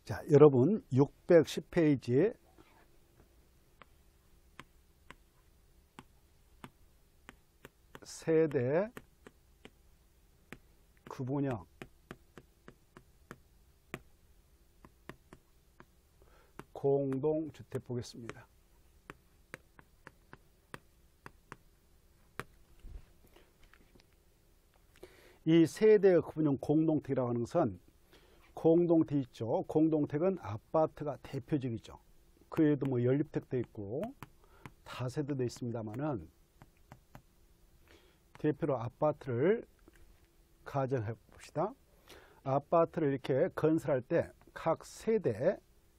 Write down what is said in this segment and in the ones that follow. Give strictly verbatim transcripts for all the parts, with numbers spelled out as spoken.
자, 여러분 육백십 페이지에 세대 구분형 공동주택 보겠습니다. 이 세대 구분형 공동택이라고 하는 것은 공동택 있죠. 공동택은 아파트가 대표적이죠. 그 외에도 뭐 연립택도 있고 다세대도 있습니다만은 대표로 아파트를 가정해 봅시다. 아파트를 이렇게 건설할 때 각 세대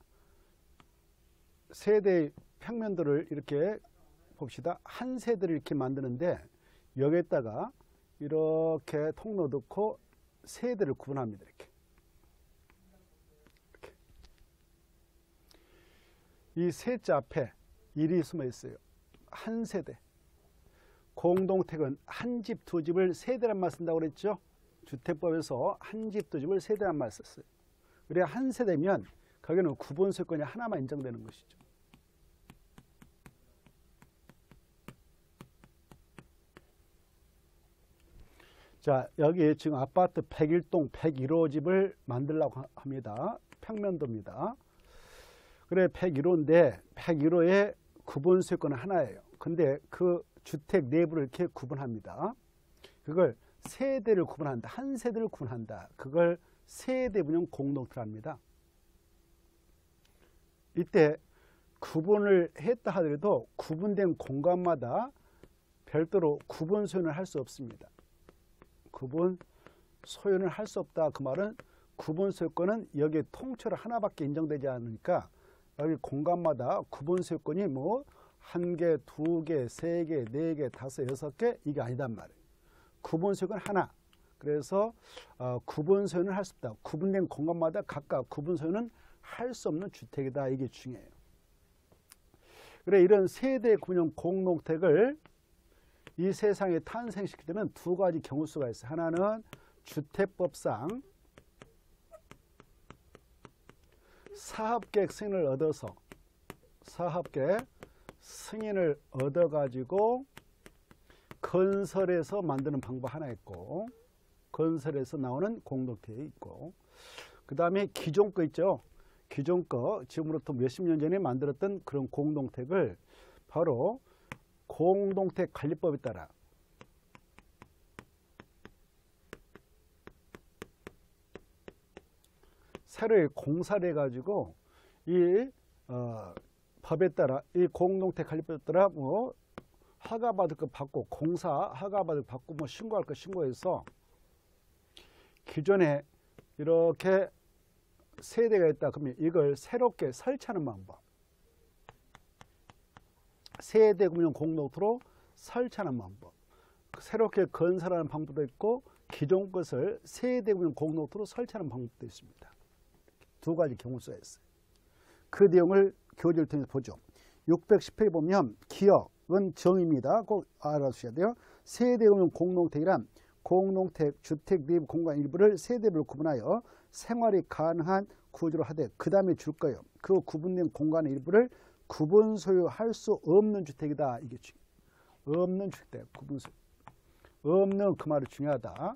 세대의 평면도를 이렇게 봅시다. 한 세대를 이렇게 만드는데 여기에다가 이렇게 통로 넣고 세대를 구분합니다. 이렇게. 이렇게. 이 세자 앞에 일이 숨어 있어요. 한 세대. 공동택은 한 집, 두 집을 세대란 말 쓴다고 그랬죠. 주택법에서 한 집, 두 집을 세대란 말 썼어요. 그래 한 세대면 거기는 구분소유권이 하나만 인정되는 것이죠. 자, 여기 지금 아파트 백일 동 백일 호 집을 만들려고 합니다. 평면도입니다. 그래 백일 호인데 백일 호의 구분소유권은 하나예요. 근데 그 주택 내부를 이렇게 구분합니다. 그걸 세대를 구분한다. 한 세대를 구분한다. 그걸 세대분형 공동택합니다. 이때 구분을 했다 하더라도 구분된 공간마다 별도로 구분 소유는 할 수 없습니다. 구분 소유는 할 수 없다. 그 말은 구분 소유권은 여기에 통째로 하나밖에 인정되지 않으니까 여기 공간마다 구분 소유권이 뭐 한 개, 두 개, 세 개, 네 개, 다섯, 여섯 개 이게 아니단 말이에요. 구분 소유권 하나. 그래서 어, 구분 소유는 할 수 없다. 구분된 공간마다 각각 구분 소유는 할 수 없는 주택이다. 이게 중요해요. 그래 이런 세대 구분형 공동택을 이 세상에 탄생시킬 때는 두 가지 경우수가 있어요. 하나는 주택법상 사업계획 승인을 얻어서 사업계획 승인을 얻어가지고 건설해서 만드는 방법 하나 있고 건설에서 나오는 공동택이 있고 그 다음에 기존 거 있죠. 기존 거 지금으로부터 몇십 년 전에 만들었던 그런 공동택을 바로 공동택 관리법에 따라 새로 공사를 해가지고 이 어, 법에 따라 이 공동택 관리법에 따라 뭐 허가받을 거 받고 공사 허가받을 거 받고 뭐 신고할 거 신고해서 기존에 이렇게 세대가 있다 그러면 이걸 새롭게 설치하는 방법 세대 구분형 공동택으로 설치하는 방법 새롭게 건설하는 방법도 있고 기존 것을 세대 구분형 공동택으로 설치하는 방법도 있습니다. 두 가지 경우수가 있어요. 그 내용을 교재를 통해서 보죠. 육백십 페이지 보면 기억은 정의입니다. 꼭 알아두셔야 돼요. 세대 구분형 공동택이란 공동택 주택 내부 공간 일부를 세대별로 구분하여 생활이 가능한 구조로 하되 그 다음에 줄 거예요. 그 구분된 공간의 일부를 구분 소유할 수 없는 주택이다. 이게 중요해요. 없는 주택, 구분 소유. 없는 그 말이 중요하다.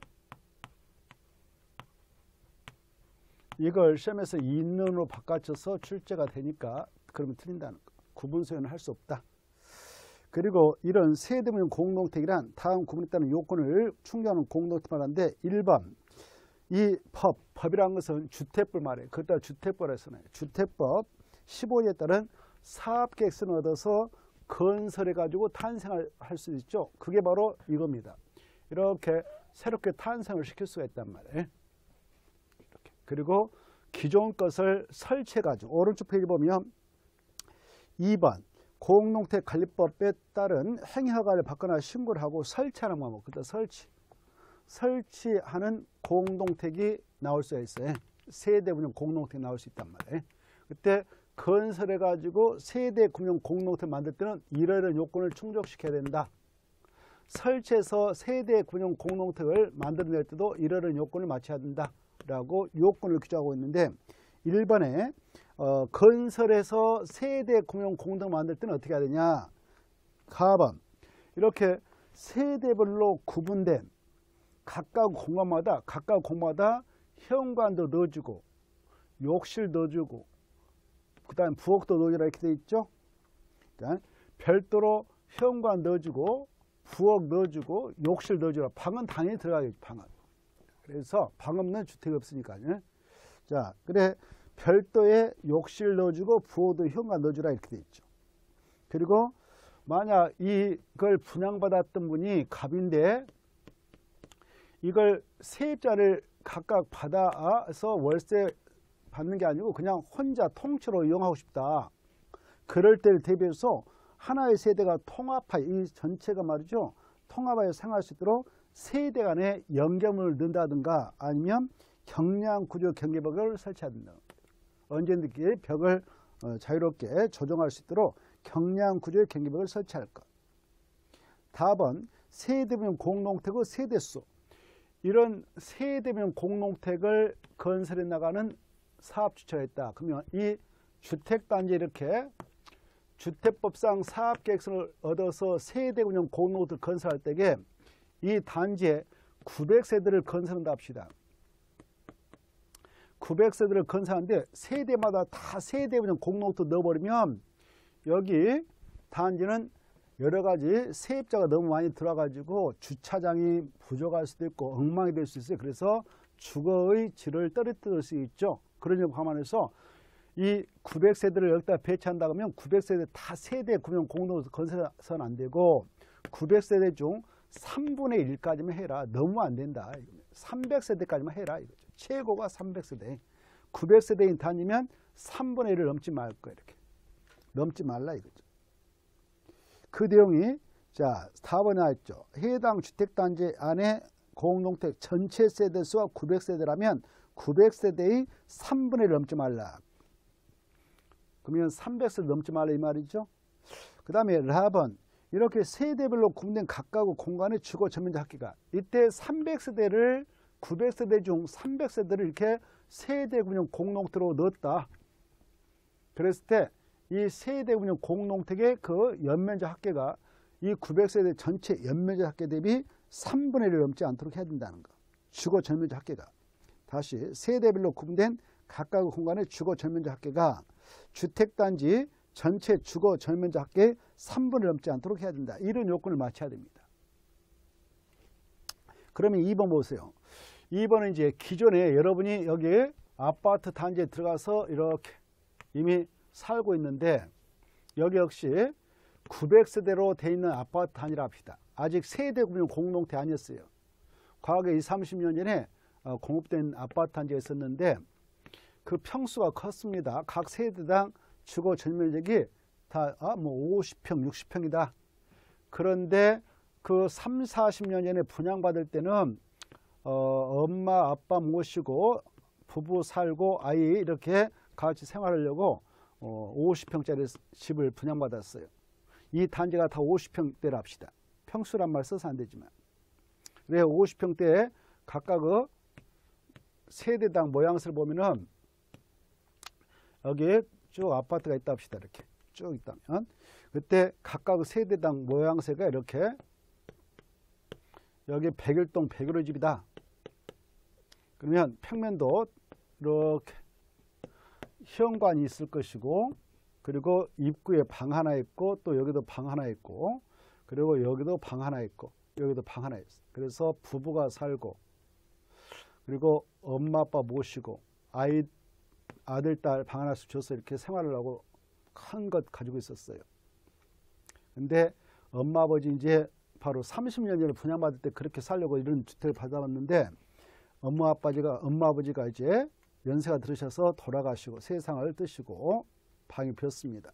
이걸 시험에서 있는으로 바꿔쳐서 출제가 되니까 그러면 틀린다는 거. 구분 소유는 할 수 없다. 그리고 이런 세대분형 공동택이란 다음 구분에 따른 요건을 충족하는 공동택 말하는데 일 번 이 법, 법이라는 것은 주택법 말이에요. 그것도 주택법을 해서는 주택법 십오 조에 따른 사업계획서를 얻어서 건설해가지고 탄생할 수 있죠. 그게 바로 이겁니다. 이렇게 새롭게 탄생을 시킬 수가 있단 말이에요. 이렇게. 그리고 기존 것을 설치해가지고 오른쪽 페이지 보면 이 번 공동택 관리법에 따른 행위허가를 받거나 신고를 하고 설치하는 방법. 그때 설치. 설치하는 공동택이 나올 수가 있어요. 세대분형 공동택이 나올 수 있단 말이에요. 그때 건설해가지고 세대 구분형 공동택 만들 때는 이러이러한 요건을 충족시켜야 된다. 설치해서 세대 구분형 공동택을 만들어낼 때도 이러이러한 요건을 맞춰야 된다. 라고 요건을 규정하고 있는데 일 번에 어, 건설에서 세대 구명 공동 만들 때는 어떻게 해야 되냐. 사 번 이렇게 세대별로 구분된 각각 공간마다 각각 공간마다 현관도 넣어주고 욕실 넣어주고 그 다음에 부엌도 넣어주라 이렇게 돼 있죠. 그러니까 별도로 현관 넣어주고 부엌 넣어주고 욕실 넣어주라. 방은 당연히 들어가겠죠. 방은. 그래서 방 없는 주택이 없으니까요. 자, 그래 별도의 욕실 넣어주고 부엌도 현관 넣어주라 이렇게 돼 있죠. 그리고 만약 이걸 분양받았던 분이 갑인데 이걸 세입자를 각각 받아서 월세 받는 게 아니고 그냥 혼자 통째로 이용하고 싶다. 그럴 때를 대비해서 하나의 세대가 통합하여 이 전체가 말이죠. 통합하여 생활할 수 있도록 세대 간의 연결문을 넣는다든가 아니면 경량구조 경계벽을 설치한다. 언제든지 벽을 자유롭게 조정할 수 있도록 경량구조의 경계벽을 설치할 것. 답은 세대명 공동택의 세대수. 이런 세대명 공동택을 건설해 나가는 사업주체가 있다. 그러면 이 주택단지 이렇게 주택법상 사업계획서를 얻어서 세대운영 공동택을 건설할 때에 이 단지에 구백 세대를 건설한다 합시다. 구백 세대를 건설하는데 세대마다 다 세대운영 공동택 넣어버리면 여기 단지는 여러 가지 세입자가 너무 많이 들어가지고 주차장이 부족할 수도 있고 엉망이 될 수 있어요. 그래서 주거의 질을 떨어뜨릴 수 있죠. 그런 점 감안해서 이 구백 세대를 여기다 배치한다 그러면 구백 세대 다 세대 구명 공동으로 건설해서는 안 되고 구백 세대 중 삼분의 일까지만 해라. 너무 안 된다. 삼백 세대까지만 해라. 이거죠. 최고가 삼백 세대. 구백 세대인 단위면 삼분의 일을 넘지 말 거야. 이렇게. 넘지 말라 이거죠. 그 내용이 자 사 번에 나왔죠. 해당 주택단지 안에 공동택 전체 세대수가 구백 세대라면 구백 세대의 삼분의 일을 넘지 말라. 그러면 삼백 세대 넘지 말라 이 말이죠. 그 다음에 사 번 이렇게 세대별로 구분된 각각의 공간의 주거 전면적 합계가 이때 삼백 세대를 구백 세대 중 삼백 세대를 이렇게 세대 구분 공동택으로 넣었다. 그랬을 때 이 세대 구분 공동택의 그 연면적 합계가 이 구백 세대 전체 연면적 합계 대비 삼분의 일을 넘지 않도록 해야 된다는 거. 주거 전면적 합계가. 다시 세대별로 구분된 각각의 공간의 주거 전면적 합계가 주택단지 전체 주거 전면적 합계의 삼분의 일을 넘지 않도록 해야 된다. 이런 요건을 맞춰야 됩니다. 그러면 이 번 보세요. 이 번은 이제 기존에 여러분이 여기 아파트 단지에 들어가서 이렇게 이미 살고 있는데 여기 역시 구백 세대로 되어 있는 아파트 단지라 합시다. 아직 세대 구분 공동택 아니었어요. 과거에 이십, 삼십 년 전에 공급된 아파트 단지가 있었는데 그 평수가 컸습니다. 각 세대당 주거 전면적이 다 뭐 오십 평, 육십 평이다. 그런데 그 삼, 사십 년 전에 분양받을 때는 어, 엄마, 아빠 모시고 부부 살고 아이 이렇게 같이 생활하려고 어, 오십 평짜리 집을 분양받았어요. 이 단지가 다 오십 평대라 합시다. 평수란 말 써서 안 되지만. 왜 오십 평대에 각각의 세대당 모양새를 보면은 여기에 쭉 아파트가 있다 합시다. 이렇게 쭉 있다면 그때 각각의 세대당 모양새가 이렇게 여기 백일동 백일호 집이다. 그러면 평면도 이렇게 현관이 있을 것이고 그리고 입구에 방 하나 있고 또 여기도 방 하나 있고 그리고 여기도 방 하나 있고 여기도 방 하나 있어. 그래서 부부가 살고 그리고 엄마 아빠 모시고 아이 아들 딸 방 하나씩 줘서 이렇게 생활을 하고 큰 것 가지고 있었어요. 근데 엄마 아버지 이제 바로 삼십 년 전에 분양받을 때 그렇게 살려고 이런 주택을 받아봤는데 엄마 아빠지가 엄마 아버지가 이제 연세가 들으셔서 돌아가시고 세상을 뜨시고 방이 비었습니다.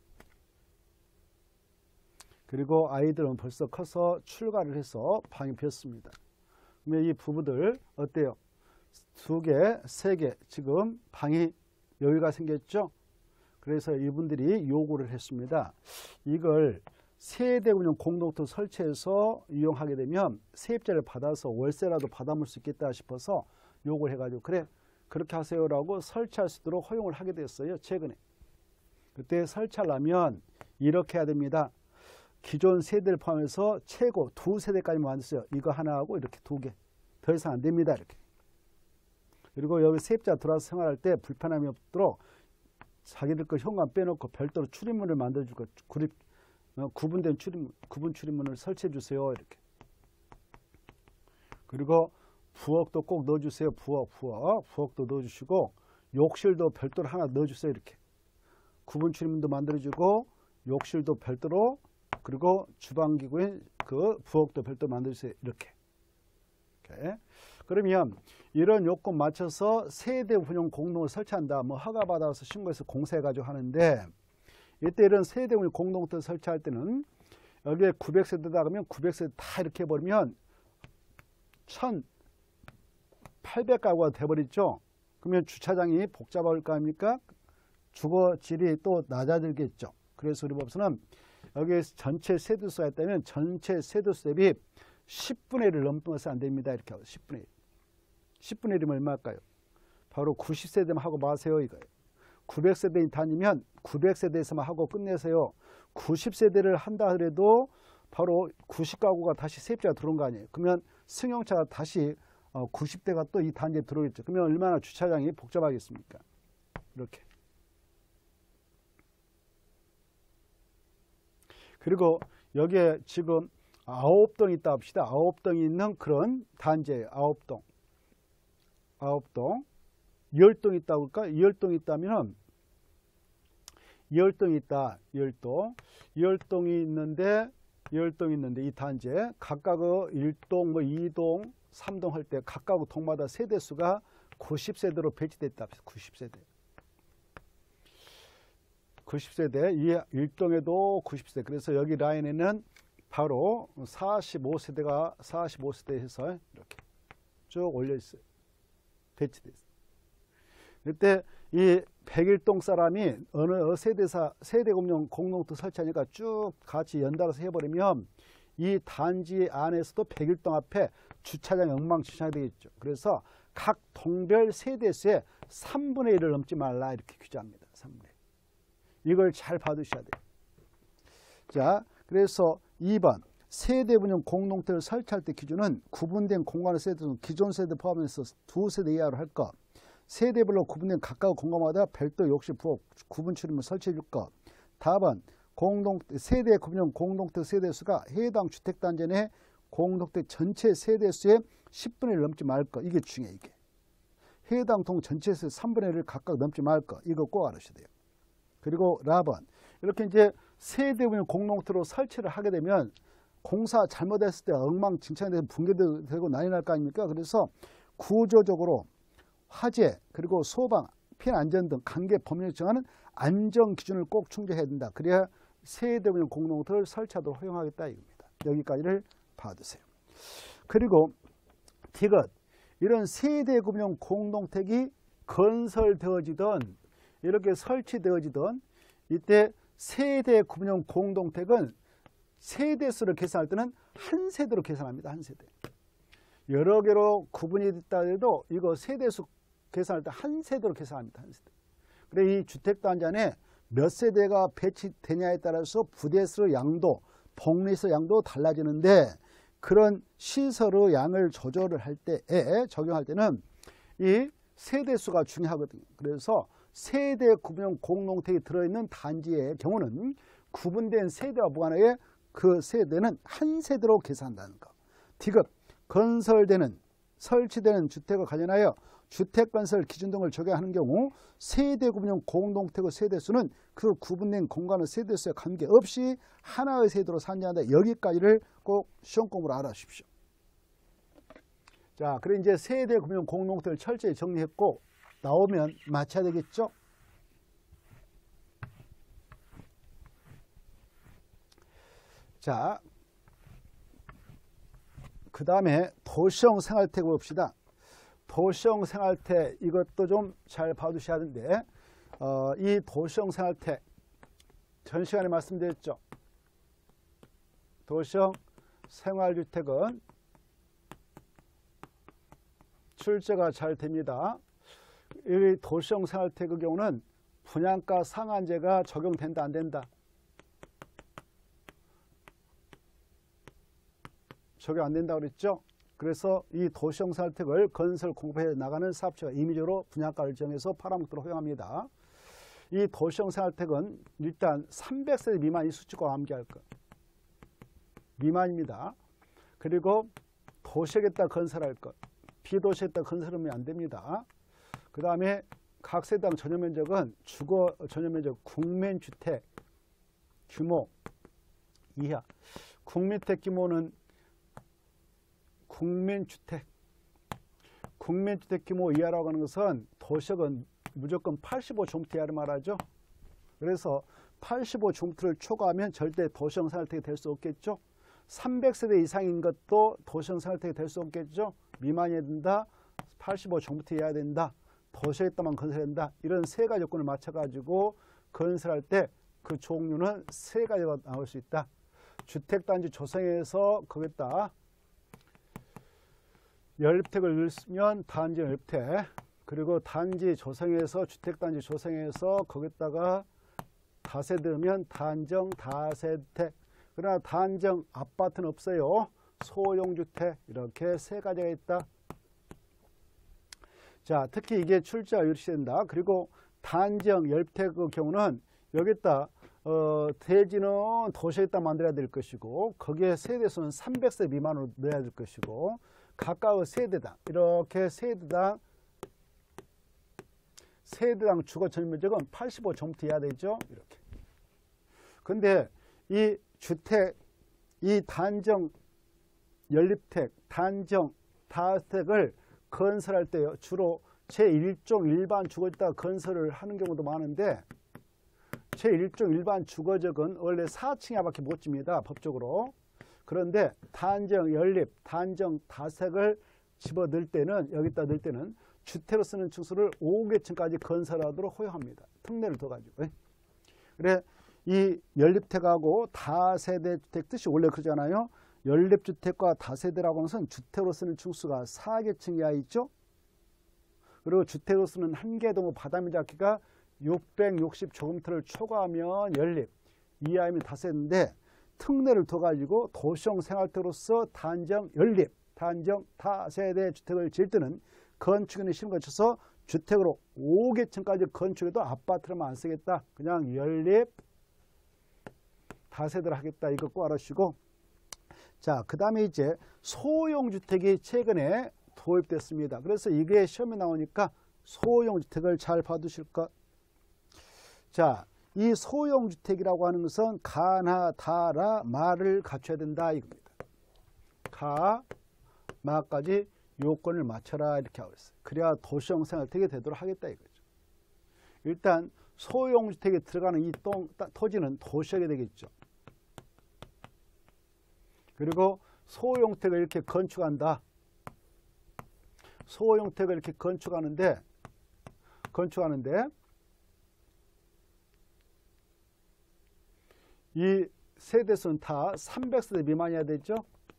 그리고 아이들은 벌써 커서 출가를 해서 방이 비었습니다. 그러면 이 부부들 어때요? 두 개, 세 개 지금 방이 여유가 생겼죠? 그래서 이분들이 요구를 했습니다. 이걸 세대 운영 공동택 설치해서 이용하게 되면 세입자를 받아서 월세라도 받아볼 수 있겠다 싶어서 요구를 해가지고 그래 그렇게 하세요라고 설치할 수 있도록 허용을 하게 됐어요. 최근에. 그때 설치하려면 이렇게 해야 됩니다. 기존 세대를 포함해서 최고 두 세대까지만 만들었어요. 이거 하나하고 이렇게 두 개. 더 이상 안 됩니다. 이렇게. 그리고 여기 세입자 들어와서 생활할 때 불편함이 없도록 자기들 거 현관 빼놓고 별도로 출입문을 만들어줄 거. 구립, 어, 구분된 출입문, 구분 출입문을 설치해 주세요. 이렇게. 그리고 부엌도 꼭 넣어주세요. 부엌, 부엌. 부엌도 넣어주시고 욕실도 별도로 하나 넣어주세요. 이렇게. 구분 출입문도 만들어주고 욕실도 별도로 그리고 주방기구인 그 부엌도 별도로 만들어주세요. 이렇게. 이렇게. 그러면 이런 요건 맞춰서 세대 운영 공동을 설치한다. 뭐 허가받아서 신고해서 공사해가지고 하는데 이때 이런 세대 운영 공동을 설치할 때는 여기에 구백 세대다 그러면 구백 세대 다 이렇게 해버리면 천팔백 가구가 돼버리죠. 그러면 주차장이 복잡할 거 아닙니까? 주거 질이 또 낮아지겠죠. 그래서 우리 법에서는 여기 전체 세대수가 있다면 전체 세대수 대비 십분의 일을 넘어서 안 됩니다. 이렇게 하고 십분의 일. 십분의 일이면 얼마일까요? 바로 구십 세대만 하고 마세요. 이거예요. 구백 세대 다니면 구백 세대에서만 하고 끝내세요. 구십 세대를 한다 하더라도 바로 구십 가구가 다시 세입자가 들어온 거 아니에요. 그러면 승용차가 다시 구십 대가 또 이 단지에 들어오겠죠. 그러면 얼마나 주차장이 복잡하겠습니까? 이렇게. 그리고 여기에 지금 아홉 동이 있다 합시다. 아홉 동이 있는 그런 단지예요. 아홉 동. 아홉 동. 열 동이 있다고 할까? 열 동이 있다면 열 동이 있다. 열 동. 열 동이 있는데 열 동이 있는데 이 단지에 각각 일 동, 뭐 이 동, 삼 동 할 때 각각 동마다 세대수가 구십 세대로 배치됐다. 구십 세대. 구십 세대, 이 일 동에도 구십 세대. 그래서 여기 라인에는 바로 사십오 세대가 사십오 세대 해서 이렇게 쭉 올려 있어요. 배치됐어요. 그때 이 백일 동 사람이 어느 세대사, 세대 공용 공동도 설치하니까 쭉 같이 연달아서 해버리면 이 단지 안에서도 백일 동 앞에 주차장이 엉망진창이 되겠죠. 그래서 각 동별 세대수의 삼분의 일을 넘지 말라 이렇게 규정합니다. 삼분의 일. 이걸 잘 받으셔야 돼요. 자, 그래서 이 번 세대 분용 공동체를 설치할 때 기준은 구분된 공간의 세대는 기존 세대 포함해서 두 세대 이하로 할 것. 세대별로 구분된 각각 공간마다 별도 욕실, 부엌, 구분 출입문 설치해 줄 것. 답은 공동 세대 구분용 공동체 세대수가 해당 주택단지 내 공동체 전체 세대수의 십분의 일 넘지 말 것. 이게 중요해. 이게. 해당 동 전체 세 삼분의 일을 각각 넘지 말 것. 이거 꼭 알으셔야 돼요. 그리고 라번 이렇게 이제 세대 분용 공동체로 설치를 하게 되면 공사 잘못했을 때 엉망진창이 돼서 붕괴되고 난리 날 거 아닙니까? 그래서 구조적으로 화재 그리고 소방, 피해 안전 등 관계 법률에 정하는 안전 기준을 꼭 충족해야 된다. 그래야 세대 분용 공동체를 설치하도록 허용하겠다 이겁니다. 여기까지를 봐두세요. 그리고 디귿 이런 세대 분용 공동택이 건설되어지던 이렇게 설치되어지던 이때 세대 구분용 공동택은 세대수를 계산할 때는 한 세대로 계산합니다. 한 세대. 여러 개로 구분이 됐다 해도 이거 세대수 계산할 때 한 세대로 계산합니다. 한 세대. 그래 이 주택단지 안에 몇 세대가 배치되냐에 따라서 부대수 양도, 복리수 양도 달라지는데 그런 시설의 양을 조절을 할 때에 적용할 때는 이 세대수가 중요하거든요. 그래서 세대 구분용 공동택이 들어있는 단지의 경우는 구분된 세대와 무관하게 그 세대는 한 세대로 계산한다는 것. 디귿 건설되는 설치되는 주택과 관련하여 주택건설 기준 등을 적용하는 경우 세대 구분용 공동택의 세대수는 그 구분된 공간의 세대수에 관계없이 하나의 세대로 산정한다. 여기까지를 꼭 시험 공부로 알아주십시오. 자, 그래 이제 세대 구분용 공동택을 철저히 정리했고 나오면 맞춰야 되겠죠? 자, 그 다음에 도시형 생활택 봅시다. 도시형 생활택 이것도 좀 잘 봐두셔야 하는데 어, 이 도시형 생활택 전 시간에 말씀드렸죠. 도시형 생활주택은 출제가 잘 됩니다. 이 도시형 생활주택의 경우는 분양가 상한제가 적용된다 안 된다? 적용 안 된다고 그랬죠? 그래서 이 도시형 생활주택을 건설 공급해 나가는 사업체가 임의적으로 분양가를 정해서 팔아먹도록 허용합니다. 이 도시형 생활주택은 일단 삼백 세대 미만이 수치권 암기할 것. 미만입니다. 그리고 도시에다 건설할 것. 비도시에다 건설하면 안 됩니다. 그 다음에 각 세대당 전용면적은 주거 전용면적 국민주택 규모 이하. 국민주택 규모는 국민주택. 국민주택 규모 이하라고 하는 것은 도시역은 무조건 팔십오 제곱미터 이하를 말하죠. 그래서 팔십오 제곱미터를 초과하면 절대 도시형 생활주택이 될 수 없겠죠. 삼백 세대 이상인 것도 도시형 생활주택이 될 수 없겠죠. 미만이어야 된다. 팔십오 제곱미터 이하야 된다. 도시에다만 건설한다. 이런 세 가지 요건을 맞춰가지고 건설할 때 그 종류는 세 가지가 나올 수 있다. 주택단지 조성해서 거기다 연립택을 넣으면 단지 연립택, 그리고 단지 조성해서 주택단지 조성해서 거기다가 다세대 넣으면 단정 다세대택. 그러나 단정 아파트는 없어요. 소형주택 이렇게 세 가지가 있다. 자, 특히 이게 출제가 이렇게 된다. 그리고 단정 연립택의 경우는 여기다 어, 대지는 도시에다 만들어야 될 것이고 거기에 세대수는 삼백 세 미만으로 넣어야 될 것이고 각각의 세대당 이렇게 세대당 세대당 주거 전면적은 팔십오 제곱미터 이하 되죠. 이렇게. 근데 이 주택, 이 단정 연립택, 단정 다주택을 건설할 때 주로 제일 종 일반 주거지에다가 건설을 하는 경우도 많은데 제일 종 일반 주거지역은 원래 사 층 이하밖에 못 집니다. 법적으로. 그런데 단정 연립, 단정 다주택을 집어넣을 때는 여기다 넣을 때는 주택으로 쓰는 층수를 오 개층까지 건설하도록 허용합니다. 특례를 둬가지고. 그래 이 연립택하고 다세대 주택 뜻이 원래 그러잖아요. 연립주택과 다세대라고 하는 것은 주택으로 쓰는 층수가 사 개층 이하 있죠. 그리고 주택으로 쓰는 한 개 동의 바닥면적키가 육백육십 제곱미터를 초과하면 연립, 이하이면 다세대인데 특례를 둬가지고 도시형 생활주택으로서 단정 연립, 단정 다세대 주택을 지을 때는 건축인의 심을 거쳐서 주택으로 오 개층까지 건축해도 아파트로만 안 쓰겠다. 그냥 연립 다세대를 하겠다. 이거 꼭 알아주시고. 자, 그 다음에 이제 소형주택이 최근에 도입됐습니다. 그래서 이게 시험에 나오니까 소형주택을 잘 봐두실 것. 자, 이 소형주택이라고 하는 것은 가나, 다라, 마를 갖춰야 된다 이겁니다. 가, 마까지 요건을 맞춰라 이렇게 하고 있어요. 그래야 도시형 생활주택이 되도록 하겠다 이거죠. 일단 소형주택에 들어가는 이 똥, 토지는 도시역이 되겠죠. 그리고 소형택을 이렇게 건축한다. 소형택을 이렇게 건축하는데 건축하는데 이 세대수는 다 삼백 세대 미만이어야 되죠.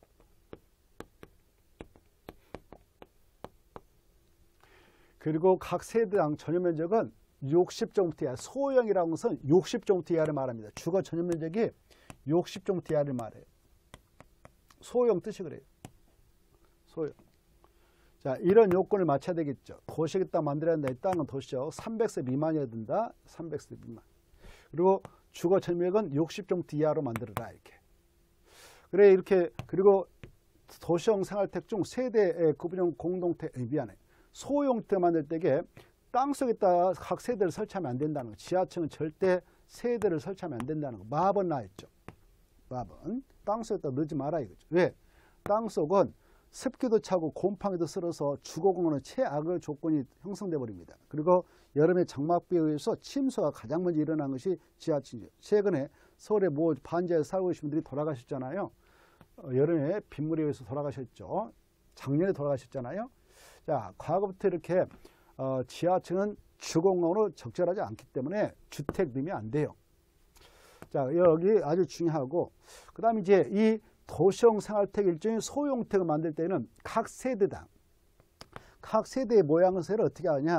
그리고 각 세대당 전용면적은 육십 제곱미터 이하. 소형이라는 것은 육십 제곱미터 이하를 말합니다. 주거 전용면적이 육십 제곱미터 이하를 말해요. 소형 뜻이 그래요. 소형. 자, 이런 요건을 맞춰야 되겠죠. 도시에다 만들어야 된다. 이 땅은 도시역 삼백 세 미만이어야 된다. 삼백 세 미만. 그리고 주거 전용면적은 육십 제곱미터 이하로 만들어라 이렇게. 그래 이렇게. 그리고 도시형 생활주택 중 세대의 구분형 공동택, 미안해. 소형주택 만들 때에 땅속에다 각 세대를 설치하면 안 된다는 거. 지하층은 절대 세대를 설치하면 안 된다는 거. 마법은 나있죠. 마법은. 땅속에다 넣지 마라 이거죠. 왜? 땅속은 습기도 차고 곰팡이도 쓸어서 주거공원의 최악의 조건이 형성돼 버립니다. 그리고 여름에 장마비에 의해서 침수가 가장 먼저 일어난 것이 지하층이죠. 최근에 서울에 뭐 반지하에 살고 계신 분들이 돌아가셨잖아요. 어, 여름에 빗물에 의해서 돌아가셨죠. 작년에 돌아가셨잖아요. 자, 과거부터 이렇게 어, 지하층은 주거공원으로 적절하지 않기 때문에 주택 넣으면 안 돼요. 자, 여기 아주 중요하고, 그 다음에 이제 이 도시형 생활주택 일종의 소형주택을 만들 때는 각 세대당, 각 세대의 모양새를 어떻게 하냐.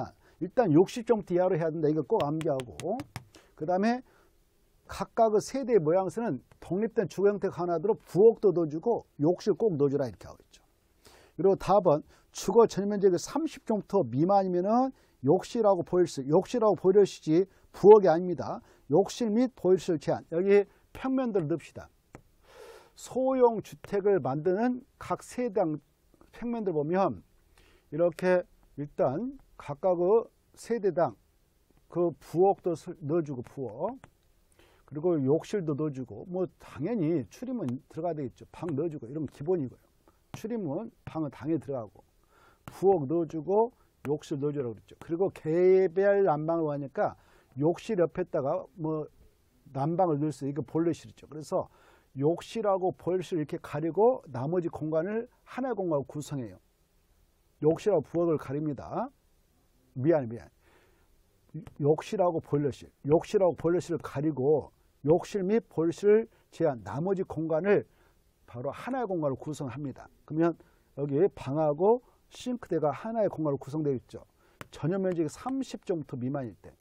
일단 육십 제곱미터 이하로 해야 된다. 이거 꼭 암기하고. 그 다음에 각각의 세대의 모양새는 독립된 주거 형태가 하나로 부엌도 넣어주고 욕실 꼭 넣어주라 이렇게 하고 있죠. 그리고 답은 주거 전면적이 삼십 제곱미터 미만이면은 욕실하고 보일실, 욕실하고 보일실이지 부엌이 아닙니다. 욕실 및 보일실 제한. 여기 평면들을 넣읍시다. 소형 주택을 만드는 각 세대당 평면들 보면 이렇게 일단 각각의 세대당 그 부엌도 넣어주고 부엌, 그리고 욕실도 넣어주고, 뭐 당연히 출입문 들어가야 되겠죠. 방 넣어주고 이러면 기본이고요. 출입문 방은 당연히 들어가고, 부엌 넣어주고 욕실 넣어주라고 그랬죠. 그리고 개별 난방을 하니까 욕실 옆에다가 뭐 난방을 넣을 수, 이거 보일러실이죠. 그래서 욕실하고 보일러실 이렇게 가리고 나머지 공간을 하나의 공간으로 구성해요. 욕실하고 부엌을 가립니다. 미안해 미안해. 욕실하고 보일러실, 욕실하고 보일러실을 가리고 욕실 및 보일러실을 제한 나머지 공간을 바로 하나의 공간으로 구성합니다. 그러면 여기 방하고 싱크대가 하나의 공간으로 구성되어 있죠. 전용 면적이 삼십 제곱미터 미만일 때,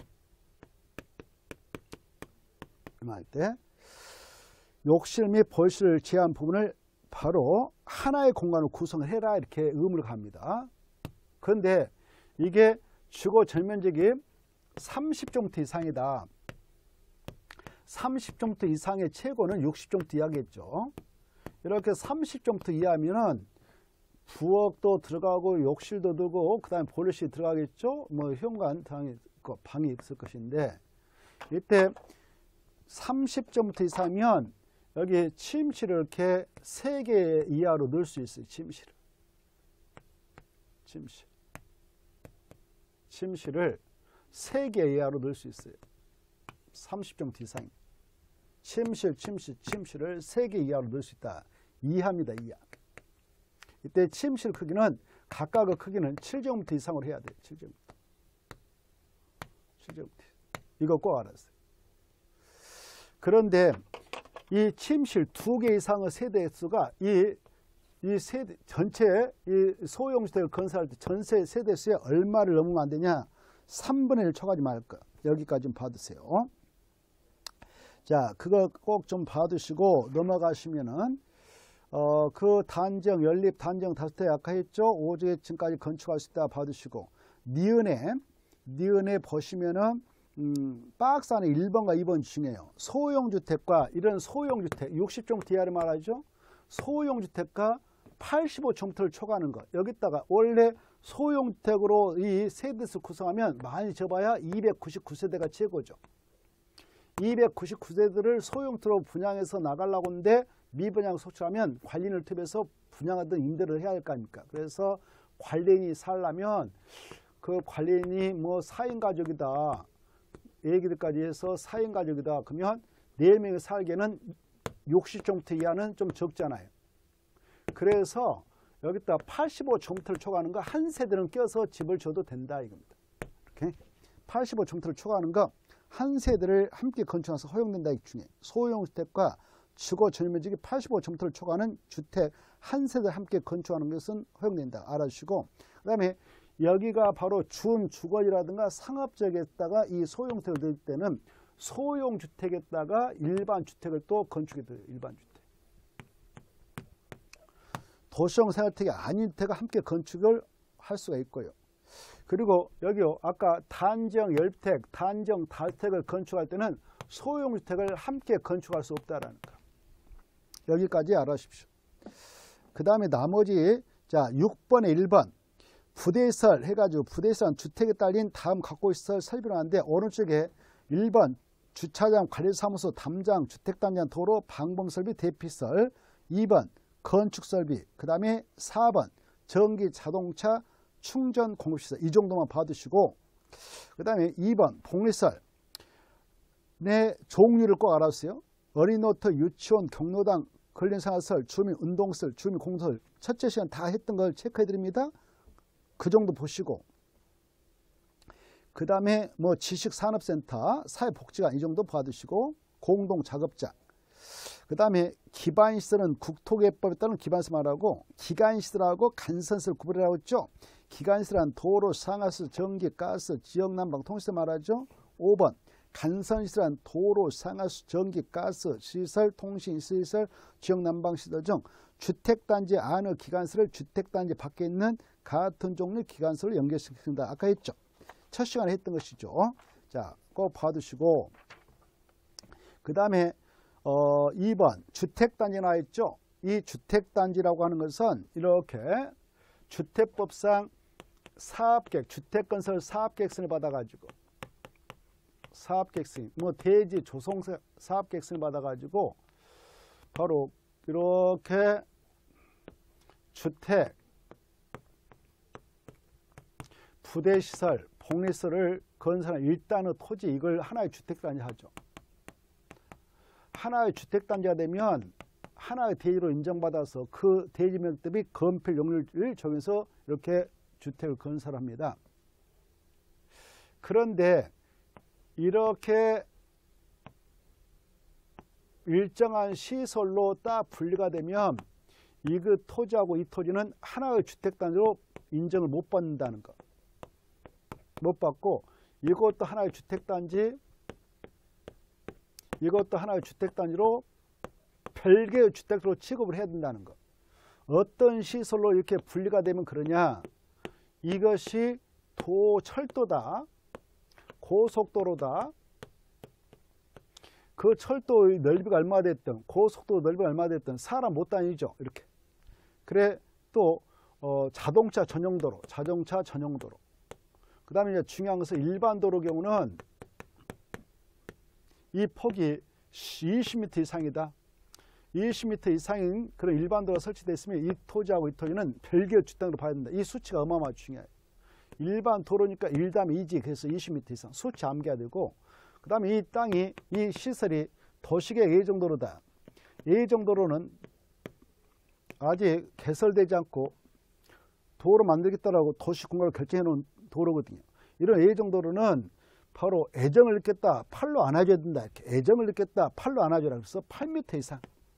미만일 때 욕실 및 보일러실을 제한 부분을 바로 하나의 공간으로 구성을 해라 이렇게 의무를 갑니다. 그런데 이게 주거 전면적이 삼십 제곱미터 이상이다. 삼십 제곱미터 이상의 최고는 육십 제곱미터 이하겠죠. 이렇게 삼십 제곱미터 이하면은 부엌도 들어가고 욕실도 들고 그 다음에 보일러실이 들어가겠죠. 뭐 현관 당연히 방이 있을 것인데, 이때 삼십 제곱미터 이상이면 여기 침실을 이렇게 세 개 이하로 넣을 수 있어요. 침실을 침실 침실을 세 개 이하로 넣을 수 있어요. 삼십 제곱미터 이상 침실 침실 침실을 세 개 이하로 넣을 수 있다. 이하입니다. 이하. 이때 침실 크기는 각각의 크기는 칠 제곱미터 이상으로 해야 돼요. 칠 제곱미터. 칠 제곱미터. 이거 꼭 알았어요. 그런데 이 침실 두 개 이상의 세대 수가 이, 이 세대, 전체 이 소형주택을 건설할 때 전세 세대 수에 얼마를 넘으면 안 되냐? 삼분의 일 초과하지 말 거. 여기까지 좀 봐두세요. 자, 그거 꼭 좀 봐두시고 넘어가시면은, 어, 그 단정, 연립, 단정 다섯 대 아까 했죠? 오 주계층까지 건축할 수 있다 봐두시고, 니은에, 니은에 보시면은, 음, 박스 안에 일 번과 이 번 중요해요. 소형주택과 이런 소형주택, 육십 제곱미터 이하를 말하죠? 소형주택과 팔십오 제곱미터를 초과하는 것. 여기다가 원래 소형주택으로 이 세대수 구성하면 많이 접어야 이백구십구 세대가 최고죠. 이백구십구 세대를 소형주택으로 분양해서 나가려고 하는데 미분양 소출하면 관리인을 투입해서 분양하던 임대를 해야 할 거 아닙니까? 그래서 관리인이 살려면 그 관리인이 뭐 사 인 가족이다. 애기들까지 해서 사 인 가족이다. 그러면 네 명이 살기에는 육십 제곱미터 이하는 좀 적잖아요. 그래서 여기다 팔십오 제곱미터를 초과하는 거 한 세대는 껴서 집을 줘도 된다 이겁니다. 이렇게 팔십오 제곱미터를 초과하는 거 한 세대를 함께 건축해서 허용된다 이 중에 소형주택과 주거 전용면적이 팔십오 제곱미터를 초과하는 주택 한 세대를 함께 건축하는 것은 허용된다. 알아주시고, 그 다음에 여기가 바로 준주거지라든가 상업지역에다가 이 소형주택을 넣을 때는 소형주택에다가 일반주택을 또 건축해 드려요. 일반주택. 도시형 생활주택이 아닌 주택과 함께 건축을 할 수가 있고요. 그리고 여기요, 아까 단정 열택, 단정 다주택을 건축할 때는 소형주택을 함께 건축할 수 없다라는 거. 여기까지 알아주십시오. 그 다음에 나머지, 자, 육 번에 일 번. 부대시설 해가지고 부대시설 주택에 딸린 다음 갖고 있을 설비를 하는데 오른쪽에 일 번 주차장 관리사무소 담장 주택담장 도로 방범설비 대피시설, 이 번 건축설비, 그 다음에 사 번 전기 자동차 충전 공급시설. 이 정도만 봐두시고, 그 다음에 이 번 복리시설 내 종류를 꼭 알아주세요. 어린이노트, 유치원, 경로당, 근린생활시설, 주민 운동시설, 주민 공동시설 첫째 시간 다 했던 걸 체크해 드립니다. 그 정도 보시고, 그 다음에 뭐 지식산업센터, 사회복지관 이 정도 봐두시고, 공동작업장, 그 다음에 기반시설은 국토개법에 따른 기반시설 말하고 기간시설하고 간선시설 구분이라고 했죠. 기관시설은 도로, 상하수, 전기, 가스, 지역 난방, 통시설 말하죠. 오 번 간선시설은 도로, 상하수, 전기, 가스, 시설, 통신, 시설, 지역 난방 시설 중 주택단지 안의 기관시설을 주택단지 밖에 있는 같은 종류의 기관시설을 연결시킨다. 아까 했죠. 첫 시간에 했던 것이죠. 자, 꼭 봐두시고 그 다음에 어, 이 번 주택단지 나와 있죠. 이 주택단지라고 하는 것은 이렇게 주택법상 사업계획, 주택건설 사업계획서를 받아가지고 사업계획서, 뭐 대지 조성 사업계획서를 받아가지고 바로 이렇게 주택, 부대시설, 복리시설을 건설한 일단의 토지, 이걸 하나의 주택단지 하죠. 하나의 주택단지가 되면 하나의 대지로 인정받아서 그 대지 면적 대비 건폐 용률을 정해서 이렇게 주택을 건설합니다. 그런데 이렇게 일정한 시설로 딱 분리가 되면 이 그 토지하고 이 토지는 하나의 주택단지로 인정을 못 받는다는 것. 못 받고 이것도 하나의 주택단지, 이것도 하나의 주택단지로 별개의 주택으로 취급을 해야 된다는 것. 어떤 시설로 이렇게 분리가 되면 그러냐. 이것이 도, 철도다. 고속도로다. 그 철도의 넓이가 얼마 됐든 고속도로 넓이가 얼마 됐든 사람 못 다니죠. 이렇게. 그래 또 어, 자동차 전용도로, 자동차 전용도로. 그 다음에 이제 중요한 것은 일반 도로 경우는 이 폭이 이십 미터 이상이다. 이십 미터 이상인 그런 일반 도로가 설치되어 있으면 이 토지하고 이 토지는 별개의 주택으로 봐야 된다. 이 수치가 어마어마하게 중요해요. 일반 도로니까 일 다음에 이지, 그래서 이십 미터 이상 수치 암기해야 되고, 그 다음에 이 땅이, 이 시설이 도시계획 예정도로다. 예정도로는 아직 개설되지 않고 도로 만들겠다라고 도시공간을 결정해 놓은 도로거든요. 이런 예정도로는 바로 애정을 느꼈다, 팔로 안아줘야 된다. 이렇게 애정을 느꼈다, 팔로 안아줘라. 그래서 팔 미터 이상.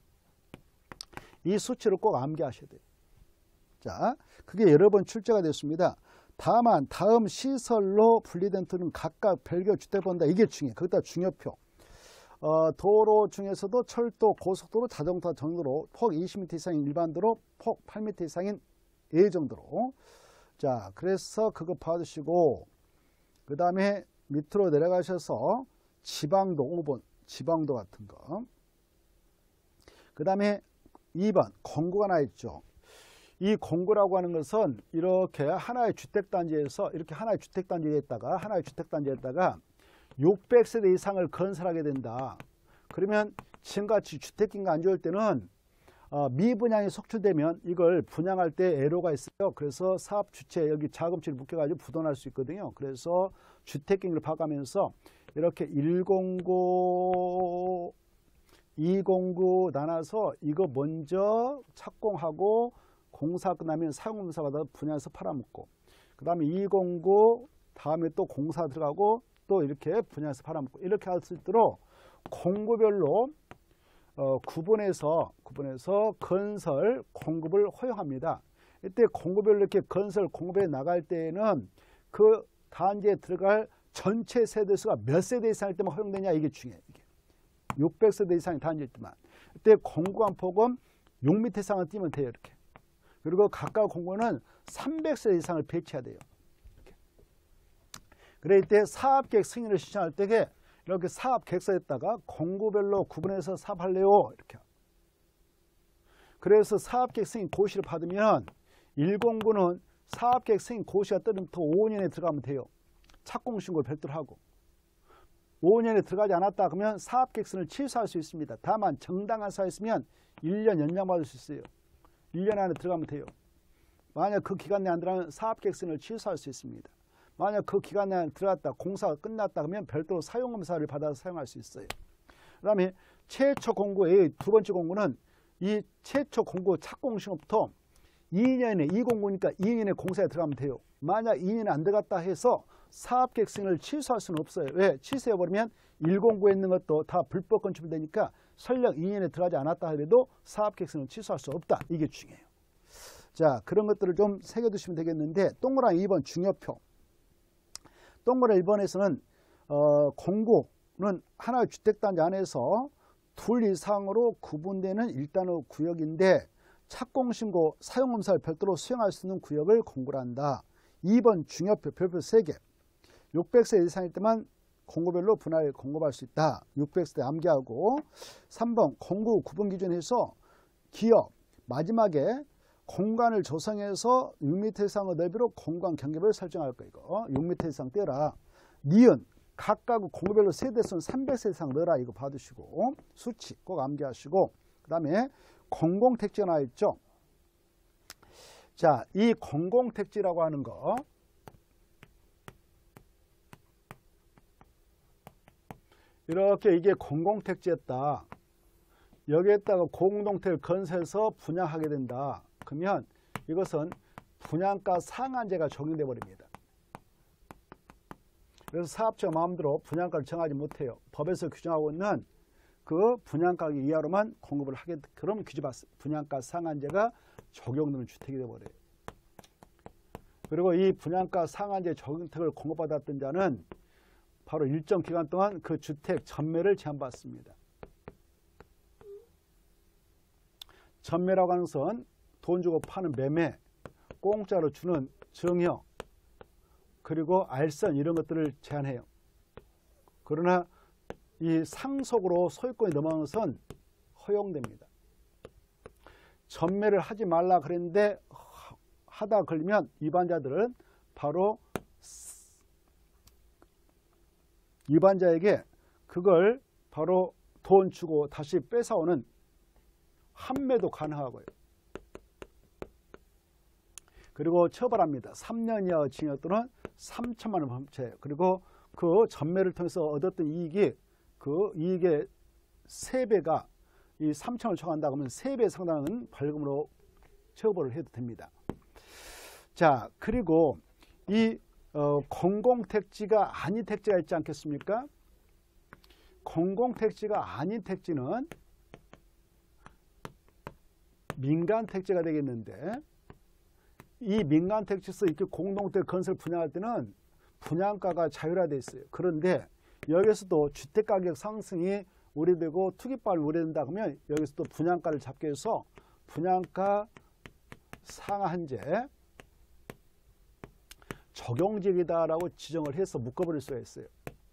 이 수치를 꼭 암기하셔야 돼요. 자, 그게 여러 번 출제가 됐습니다. 다만 다음 시설로 분리된 토지는 각각 별개의 주택 본다. 이게 중요해요. 거기다 중요표. 어, 도로 중에서도 철도, 고속도로, 자동차 전용도로, 폭 이십 미터 이상인 일반도로, 폭 팔 미터 이상인 예정도로. 자, 그래서 그거 봐주시고, 그 다음에 밑으로 내려가셔서 지방도 오 번, 지방도 같은 거. 그 다음에 이 번, 공고가 나 있죠. 이 공고라고 하는 것은 이렇게 하나의 주택단지에서, 이렇게 하나의 주택단지에다가, 하나의 주택단지에다가 육백 세대 이상을 건설하게 된다. 그러면 지금같이 주택기가 안 좋을 때는 어, 미분양이 속출되면 이걸 분양할 때 애로가 있어요. 그래서 사업 주체 여기 자금치를 묶여가지고 부도날 수 있거든요. 그래서 주택기를 봐가면서 이렇게 일공구, 이공구 나눠서 이거 먼저 착공하고 공사 끝나면 사용공사 받아 분양해서 팔아먹고, 그 다음에 이공구 다음에 또 공사 들어가고 또 이렇게 분양해서 팔아먹고, 이렇게 할 수 있도록 공구별로 어, 구분해서 구분해서 건설 공급을 허용합니다. 이때 공구별로 이렇게 건설 공급에 나갈 때에는 그 단지에 들어갈 전체 세대수가 몇 세대 이상일 때만 허용되냐, 이게 중요해요. 이게. 육백 세대 이상의 단지일 때만. 이때 공구한 폭은 육 미터 이상을 띄면 돼요. 이렇게. 그리고 각각 공구는 삼백 세대 이상을 배치해야 돼요. 이렇게. 그래 이때 사업계획 승인을 신청할 때에 이렇게 사업계획서에다가 공구별로 구분해서 사업할래요, 이렇게. 그래서 사업계획 승인 고시를 받으면 일 공구는 사업계획 승인 고시가 뜨면부터 오 년에 들어가면 돼요. 착공신고를 별도로 하고. 오 년에 들어가지 않았다 그러면 사업계획서를 취소할 수 있습니다. 다만 정당한 사유였으면 일 년 연장받을 수 있어요. 일 년 안에 들어가면 돼요. 만약 그 기간 내에 안 들어가면 사업계획서를 취소할 수 있습니다. 만약 그 기간 내에 들어갔다 공사가 끝났다 그러면 별도로 사용검사를 받아서 사용할 수 있어요. 그 다음에 최초 공고의 두 번째 공고는 이 최초 공고 착공시간부터 이 년에, 이 공고니까 이 년에 공사에 들어가면 돼요. 만약 이 년에 안 들어갔다 해서 사업계획 승인을 취소할 수는 없어요. 왜? 취소해버리면 일 공고에 있는 것도 다 불법 건축이 되니까 설령 이 년에 들어가지 않았다 하더라도 사업계획 승인을 취소할 수 없다. 이게 중요해요. 자, 그런 것들을 좀 새겨두시면 되겠는데, 동그라미 이 번 중요표. 동그라미 일 번에서는 어, 공고는 하나의 주택단지 안에서 둘 이상으로 구분되는 일단의 구역인데 착공신고, 사용검사를 별도로 수행할 수 있는 구역을 공고를 한다. 이 번 중요표, 별표 세 개. 육백 세 이상일 때만 공고별로 분할 공급할 수 있다. 육백 세 때 암기하고. 삼 번 공고 구분 기준에서 기업 마지막에 공간을 조성해서 육 미터 이상의 넓이로 공간 경계를 설정할 거. 이거 육 미터 이상 떼라. 니은 각각 공고별로 세대수는 삼백 세 이상 넣어라. 이거 받으시고 수치 꼭 암기하시고, 그 다음에 공공택지가 나와 있죠. 자, 이 공공택지라고 하는 거 이렇게 이게 공공택지였다. 여기에다가 공동택을 건설해서 분양하게 된다. 그러면 이것은 분양가 상한제가 적용돼 버립니다. 그래서 사업자가 마음대로 분양가를 정하지 못해요. 법에서 규정하고 있는 그 분양가격 이하로만 공급을 하게, 그럼 규제 받, 분양가 상한제가 적용되는 주택이 되어버려요. 그리고 이 분양가 상한제 적용택을 공급받았던 자는 바로 일정 기간 동안 그 주택 전매를 제한받습니다. 전매라고 하는 것은 돈 주고 파는 매매, 공짜로 주는 증여, 그리고 알선 이런 것들을 제한해요. 그러나 이 상속으로 소유권이 넘어가는 것은 허용됩니다. 전매를 하지 말라 그랬는데 하다 걸리면 위반자들은 바로 위반자에게 그걸 바로 돈 주고 다시 뺏어오는 환매도 가능하고요. 그리고 처벌합니다. 삼 년 이하 징역 또는 삼천만 원 범죄. 그리고 그 전매를 통해서 얻었던 이익이 그 이익의 세 배가 이 삼천을 초과한다 그러면 세 배 상당한 벌금으로 처벌을 해도 됩니다. 자, 그리고 이 어, 공공택지가 아닌 택지가 있지 않겠습니까? 공공택지가 아닌 택지는 민간택지가 되겠는데, 이 민간택지에서 이렇게 공동택 건설 분양할 때는 분양가가 자율화되어 있어요. 그런데 여기서도 주택가격 상승이 우려되고 투기방이 우려된다 그러면 여기서도 분양가를 잡기 위해서 분양가 상한제 적용지역이다라고 지정을 해서 묶어버릴 수가 있어요.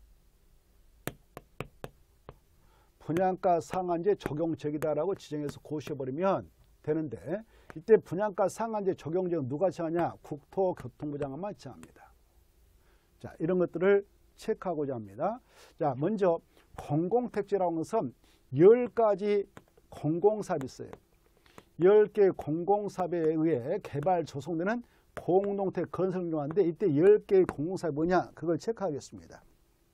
분양가 상한제 적용지역이다라고 지정해서 고시해버리면 되는데, 이때 분양가 상한제 적용지역은 누가 정하냐? 국토교통부 장관만 정합니다. 자, 이런 것들을 체크하고자 합니다. 자, 먼저 공공택지라고 하는 것은 열 가지 공공사업이 있어요. 열 개의 공공사업에 의해 개발 조성되는 공동택 건설 중인데, 이때 열 개의 공공사업이 뭐냐? 그걸 체크하겠습니다.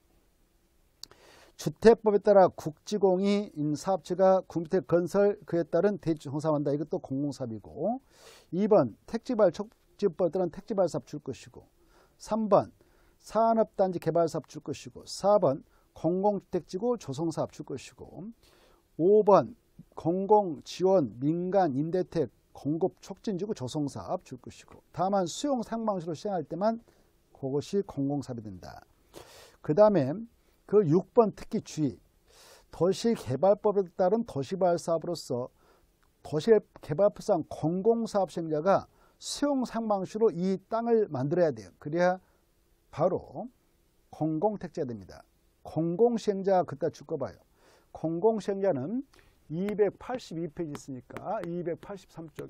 주택법에 따라 국지공이 사업체가 국민택 건설 그에 따른 대지 종사한다. 이것도 공공사업이고, 이 번 택지발 촉진법에 따른 택지발 사업 줄 것이고, 삼 번 산업단지 개발 사업 줄 것이고, 사 번 공공주택지구 조성사업 줄 것이고, 오 번 공공지원 민간 임대택 공급 촉진지구 조성사업 줄 것이고, 다만 수용 상방식으로 시행할 때만 그것이 공공사업이 된다. 그 다음에 그 육 번 특히 주의, 도시개발법에 따른 도시개발사업으로서 도시개발법상 공공사업 시행자가 수용 상방식으로 이 땅을 만들어야 돼요. 그래야 바로 공공택지가 됩니다. 공공시행자가 그따 줄 거 봐요. 공공시행자는 이백팔십이 페이지 있으니까 이백팔십삼 쪽에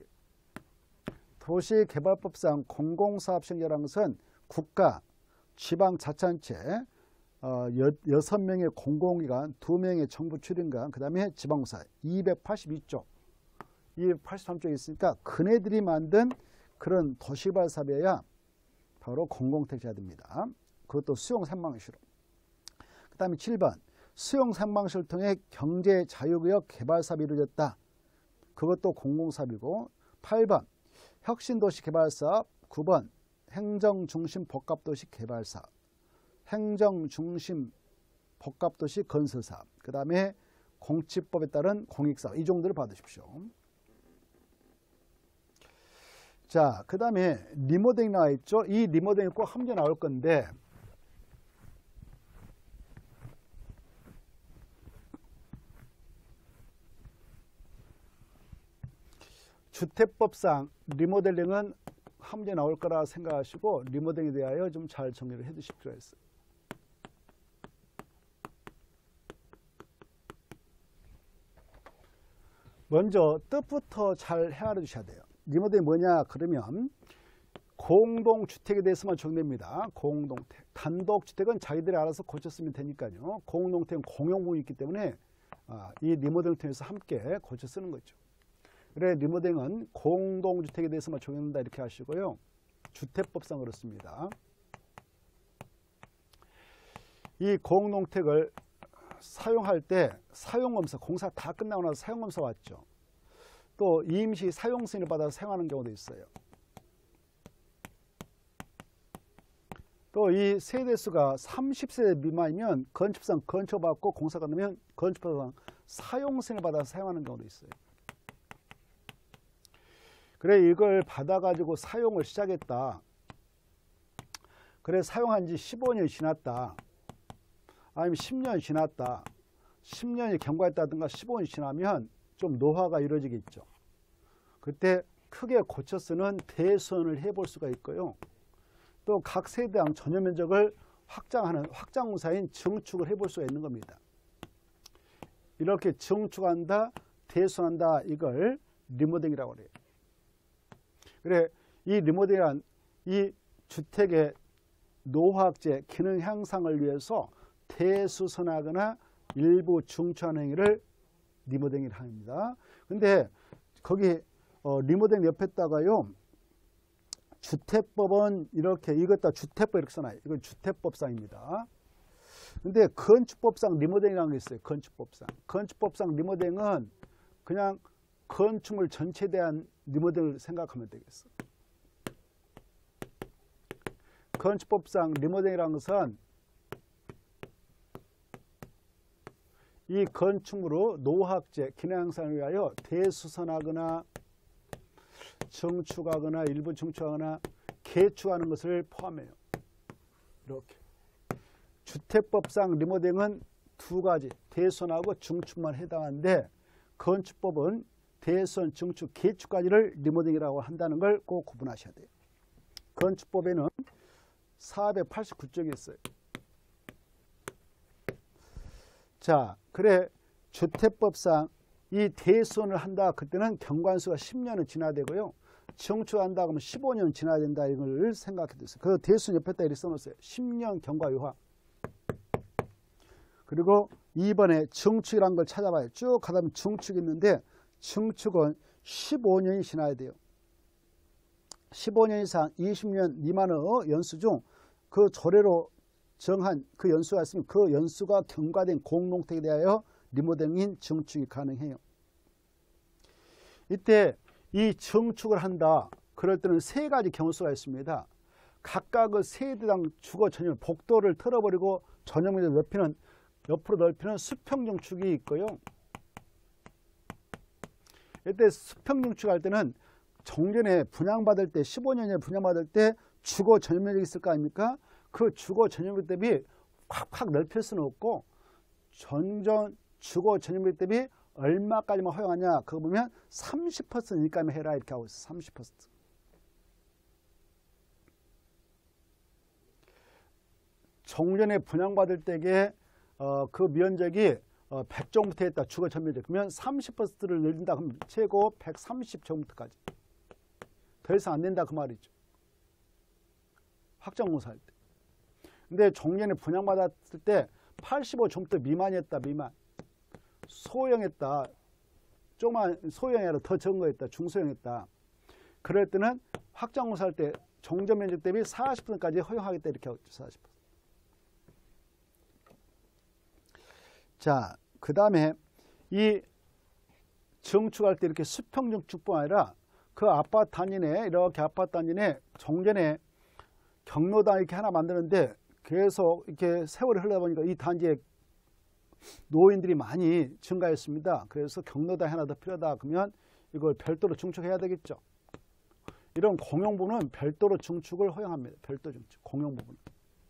도시개발법상 공공사업 시행자라는 것은 국가, 지방자치단체, 어, 여, 여섯 명의 공공기관, 두 명의 정부 출인관, 그 다음에 지방사 이백팔십이 쪽, 이백팔십삼 쪽에 있으니까 그네들이 만든 그런 도시개발 사업이어야 바로 공공택지가 됩니다. 그것도 수용 상방식으로. 그 다음에 칠 번 수용 상방식을 통해 경제 자유구역 개발 사업이 이루어졌다. 그것도 공공사업이고, 팔 번 혁신도시 개발사업, 구 번 행정중심 복합도시 개발사업, 행정중심 복합도시 건설사업, 그 다음에 공치법에 따른 공익사업, 이 정도를 받으십시오. 자, 그 다음에 리모델링 나와 있죠. 이 리모델링 꼭 한 문제 나올 건데, 주택법상 리모델링은 한 문제 나올 거라 생각하시고 리모델링에 대하여 좀 잘 정리를 해 두실 필요가 있어요. 먼저 뜻부터 잘 헤아려 주셔야 돼요. 리모델링이 뭐냐 그러면 공동주택에 대해서만 적용됩니다. 공동택. 단독주택은 자기들이 알아서 고쳐 쓰면 되니까요. 공동택은 공용공이 있기 때문에 이 리모델링을 통해서 함께 고쳐 쓰는 거죠. 그래 리모델링은 공동주택에 대해서만 적용된다 이렇게 하시고요. 주택법상 그렇습니다. 이 공동택을 사용할 때 사용검사, 공사 다 끝나고 나서 사용검사 왔죠. 또 임시 사용 승인을 받아서 사용하는 경우도 있어요. 또 이 세대수가 삼십 세대 미만이면 건축상 건축받고 공사가 끝나면 건축법상 사용 승인을 받아서 사용하는 경우도 있어요. 그래 이걸 받아가지고 사용을 시작했다. 그래 사용한 지 십오 년이 지났다. 아니면 십 년이 지났다. 십 년이 경과했다든가 십오 년이 지나면 좀 노화가 이루어지겠죠. 그때 크게 고쳐 쓰는 대수원을 해볼 수가 있고요. 또 각 세대당 전용 면적을 확장하는 확장공사인 증축을 해볼 수가 있는 겁니다. 이렇게 증축한다, 대수한다 이걸 리모델링이라고 그래요. 그래 이 리모델링이란 이 주택의 노후학제 기능 향상을 위해서 대수선하거나 일부 중추하는 행위를 리모델링이라고 합니다. 근데 거기 어, 리모델링 옆에다가요 주택법은 이렇게 이것 다 주택법 이렇게 써놔요. 이건 주택법상입니다. 근데 건축법상 리모델링이라는 게 있어요. 건축법상. 건축법상 리모델링은 그냥 건축물 전체에 대한 리모델링을 생각하면 되겠어. 건축법상 리모델링이라는 것은 이 건축물의 노후학제 기능 향상을 위하여 대수선하거나 증축하거나 일부 증축하거나 개축하는 것을 포함해요. 이렇게 주택법상 리모델링은 두 가지 대수선하고 증축만 해당하는데 건축법은 대수선, 증축, 개축까지를 리모델링이라고 한다는 걸 꼭 구분하셔야 돼요. 건축법에는 사백팔십구 쪽이 있어요. 자, 그래 주택법상 이 대수선을 한다 그때는 경관수가 십 년은 지나야 되고요. 증축한다 그러면 십오 년 지나야 된다 이걸 생각해 두세요. 그 대수선 옆에다 이렇게 써놓으세요. 십 년 경과유화. 그리고 이번에 증축이라는 걸 찾아봐요. 쭉 가다 보면 증축이 있는데 증축은 십오 년이 지나야 돼요. 십오 년 이상 이십 년 미만의 연수 중 그 조례로 정한 그 연수가 있으면 그 연수가 경과된 공동택에 대하여 리모델링인 증축이 가능해요. 이때 이 증축을 한다. 그럴 때는 세 가지 경우수가 있습니다. 각각의 세대당 주거 전용 복도를 털어버리고 전용면을 넓히는 옆으로 넓히는 수평 증축이 있고요. 이때 수평 증축할 때는 정전에 분양받을 때 십오 년에 분양받을 때 주거 전용 면적이 있을 거 아닙니까? 그 주거 전용 면적 대비 확확 넓힐 수는 없고 전전 주거 전용 면적 대비 얼마까지만 허용하냐? 그거 보면 삼십 퍼센트 이까지만 해라 이렇게 하고 있어. 삼십 퍼센트. 정전에 분양받을 때에 어, 그 면적이 어, 백 정부터 했다. 주거 전면적. 그러면 삼십 퍼센트를 늘린다. 그러면 최고 백삼십 정부터까지. 더 이상 안 된다 그 말이죠. 확정공사할 때. 근데 정전에 분양받았을 때 팔십오 정부터 미만이었다. 미만. 소형했다. 조그만 소형이 아니라 더 적은 거였다. 중소형했다. 그럴 때는 확정공사할 때 정전 면적 대비 사십 퍼센트까지 허용하겠다. 이렇게 하고 있죠. 사십 퍼센트. 자, 그 다음에 이 증축할 때 이렇게 수평 증축뿐 아니라 그 아파트 단지 내 이렇게 아파트 단지 내 정전에 경로당 이렇게 하나 만드는데 계속 이렇게 세월이 흘러다 보니까 이 단지에 노인들이 많이 증가했습니다. 그래서 경로당 하나 더 필요하다 그러면 이걸 별도로 증축해야 되겠죠. 이런 공용 부분은 별도로 증축을 허용합니다. 별도 증축, 공용 부분.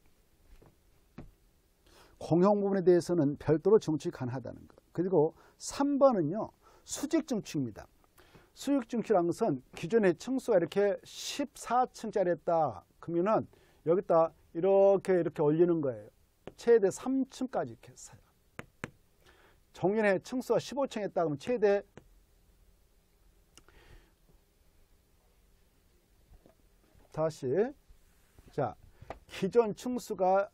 공용 부분에 대해서는 별도로 증축이 가능하다는 것. 그리고 삼 번은요. 수직 증축입니다. 수직 증축이라는 것은 기존의 층수가 이렇게 십사 층짜리였다. 그러면은 여기다 이렇게 이렇게 올리는 거예요. 최대 삼 층까지 이렇게 했어요. 정년의 층수가 십오 층이었다 그러면 최대 다시 자 기존 층수가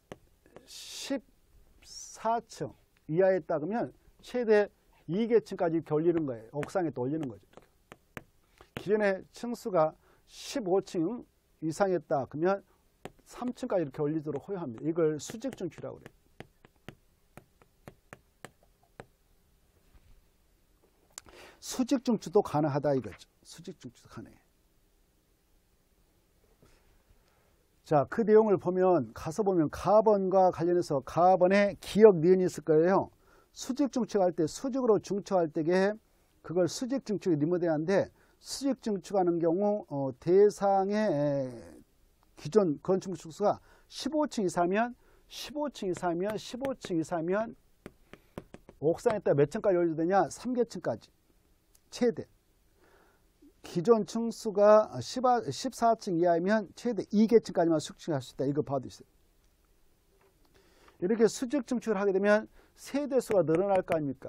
십사 층 이하였다 그러면 최대 두 개 층까지 이렇게 올리는 거예요. 옥상에 또 올리는 거죠. 이렇게. 기존의 층수가 십오 층 이상이었다 그러면 삼 층까지 이렇게 올리도록 허용합니다. 이걸 수직 증축이라고 그래요. 수직 증축도 가능하다 이거죠. 수직 증축도 가능해. 자, 그 내용을 보면 가서 보면 가번과 관련해서 가번에 기억 니은이 있을 거예요. 수직 증축할 때 수직으로 증축할 때에 그걸 수직 증축이 리모델하는데 수직 증축하는 경우 어, 대상의 기존 건축 층수가 십오 층 이상이면 십오 층 이상이면 십오 층 이상이면 옥상에다 몇 층까지 올려도 되냐? 삼 개 층까지 최대. 기존 층수가 십사 층 이하이면 최대 두 개 층까지만 수직할 수 있다. 이거 봐두세요. 이렇게 수직 증축을 하게 되면 세대수가 늘어날 거 아닙니까?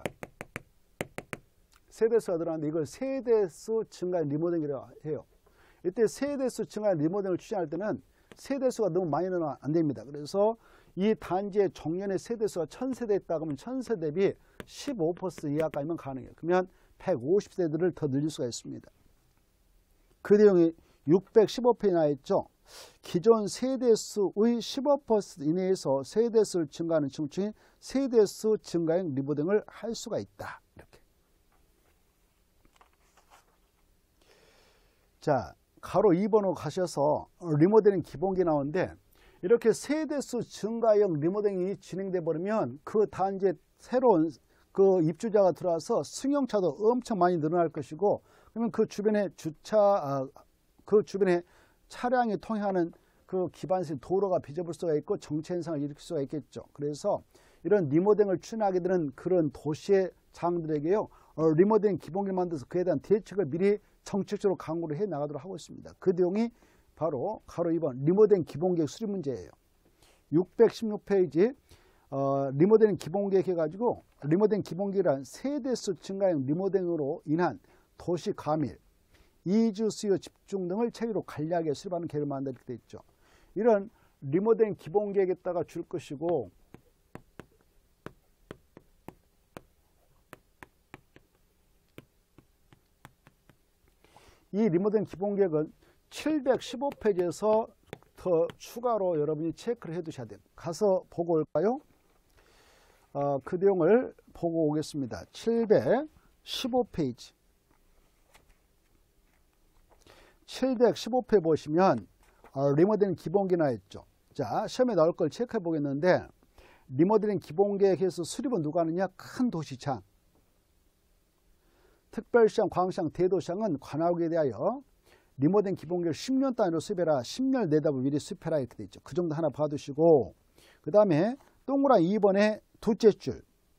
세대수가 늘어나는데 이걸 세대수 증가 리모델링이라고 해요. 이때 세대수 증가 리모델링을 추진할 때는 세대수가 너무 많이 늘어나면 안 됩니다. 그래서 이 단지의 정년의 세대수가 천 세대 있다 그러면 천 세대 대비 십오 퍼센트 이하까지만 가능해요. 그러면 백오십 세대를 더 늘릴 수가 있습니다. 그 내용이 육백십오 페이지에 나와 있죠. 기존 세대수의 십오 퍼센트 이내에서 세대수를 증가하는 층층이 세대수 증가형 리모델링을 할 수가 있다. 이렇게. 자, 가로 이 번으로 가셔서 리모델링 기본기 나오는데 이렇게 세대수 증가형 리모델링이 진행돼 버리면 그 단지에 새로운 그 입주자가 들어와서 승용차도 엄청 많이 늘어날 것이고 그러면 그 주변에 주차 아, 그 주변에 차량이 통행하는 그 기반시 도로가 빚어볼 수가 있고 정체 현상을 일으킬 수가 있겠죠. 그래서 이런 리모델링을 추진하게 되는 그런 도시의 장들에게요 어, 리모델링 기본기를 만들어서 그에 대한 대책을 미리 정책적으로 강구를 해 나가도록 하고 있습니다. 그 내용이 바로 가로 이 번 리모델링 기본계획 수립 문제예요. 육백십육 페이지 어, 리모델링 기본계획 해가지고 리모델링 기본계획이란 세대수 증가형 리모델링으로 인한 도시 가밀, 이주 수요 집중 등을 체계로 관리하게 수립하는 계획을 만들게 되어 있죠. 이런 리모델링 기본계획에다가 줄 것이고 이 리모델링 기본계획은 칠백십오 페이지에서 더 추가로 여러분이 체크를 해 두셔야 돼요. 가서 보고 올까요? 어, 그 내용을 보고 오겠습니다. 칠백십오 페이지. 칠백십오 페이지 보시면 어, 리모델링 기본계획 나있죠. 자, 시험에 나올 걸 체크해 보겠는데 리모델링 기본계획에서 수립은 누가 하느냐? 큰 도시장. 특별시장, 광역시장, 대도시장은 관할구에 대하여 리모델링 기본계획 십 년 단위로 수립해라. 십 년 내다보 미리 수립해라. 이렇게 되어 있죠. 그 정도 하나 봐두시고 그 다음에 동그라미 이 번에 둘째 줄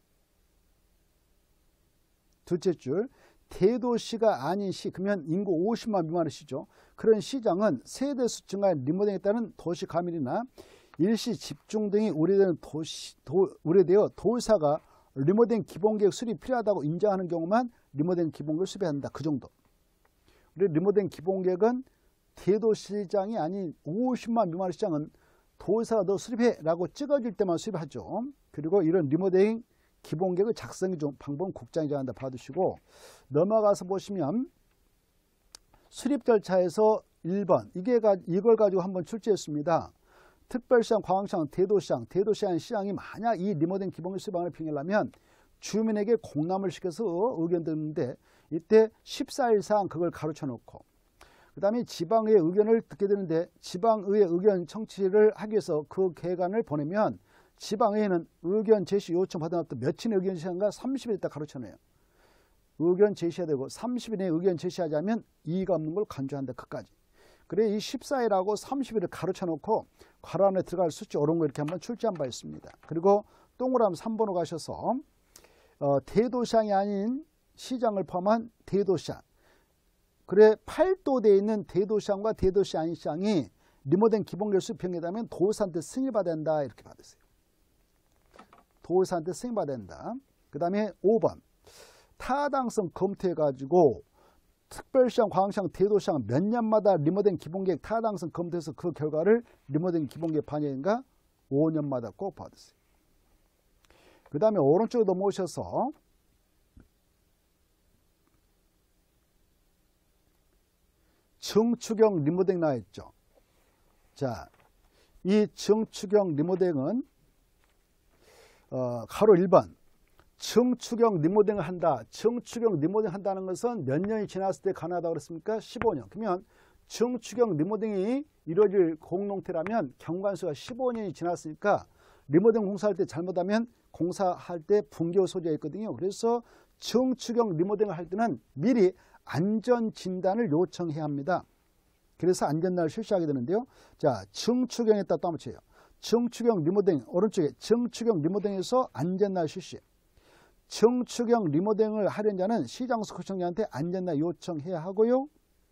둘째 줄 대도시가 아닌 시 그러면 인구 오십만 미만의 시죠. 그런 시장은 세대수 증가의 리모델링에 따른 도시 가밀이나 일시 집중 등이 우려되는 도시, 도, 우려되어 도의사가 리모델링 기본계획 수립이 필요하다고 인정하는 경우만 리모델링 기본계획을 수립해야 한다. 그 정도. 우리 리모델링 기본계획은 대도시장이 아닌 오십만 미만의 시장은 도의사가 너 수립해 라고 찍어줄 때만 수립하죠. 그리고 이런 리모델링 기본계획을 작성해 준 방법은 국장이 정한다. 봐두시고 넘어가서 보시면 수립 절차에서 일 번 이게 이걸 가지고 한번 출제했습니다. 특별시장, 광역시장, 대도시장, 대도시장 시장이 만약 이 리모델링 기본계획 수립안을 평일하면 주민에게 공람을 시켜서 의견 듣는데 이때 십사 일 이상 그걸 가로쳐 놓고 그 다음에 지방의회 의견을 듣게 되는데 지방의회 의견 청취를 하기 위해서 그 계획안을 보내면 지방의회는 의견 제시 요청 받아놨던 며칠의 의견 제시한가 삼십 일 있다 가로쳐내요. 의견 제시해야 되고 삼십 일 내에 의견 제시하지 않으면 이의가 없는 걸 간주한다. 끝까지. 그래 이 십사일하고 삼십일을 가로쳐 놓고 괄호 안에 들어갈 수치 옳은 거 이렇게 한번 출제한 바 있습니다. 그리고 동그라미 삼 번으로 가셔서 어, 대도시장이 아닌 시장을 포함한 대도시장. 그래 팔도대에 있는 대도시장과 대도시 아닌 시장이 리모델링 기본결수 변경되면 도지사한테 승인받아야 된다 이렇게 받으세요. 도지사한테 승인받아야 된다. 그 다음에 오 번 타당성 검토해가지고 특별시장, 광역시장, 대도시장 몇 년마다 리모델링 기본계획 타당성 검토해서 그 결과를 리모델링 기본계획 반영인가 오 년마다 꼭 받으세요. 그 다음에 오른쪽에 넘어오셔서 증축형 리모델링 나와있죠. 자, 이 증축형 리모델링은 어, 가로 일 번 증축형 리모델링을 한다. 증축형 리모델링 한다는 것은 몇 년이 지났을 때 가능하다고 그랬습니까? 십오 년. 그러면 증축형 리모델링이 이루어질 공농태라면 경관수가 십오 년이 지났으니까 리모델링 공사할 때 잘못하면 공사할 때 붕괴 소지가 있거든요. 그래서 증축형 리모델링을 할 때는 미리 안전진단을 요청해야 합니다. 그래서 안전날을 실시하게 되는데요. 자, 증축형에 따라 또 한번 쳐요. 증축형 리모델링 오른쪽에 증축형 리모델링에서 안전날 실시. 증축형 리모델링을 하려는 자는 시장소구청장한테 안전날 요청해야 하고요.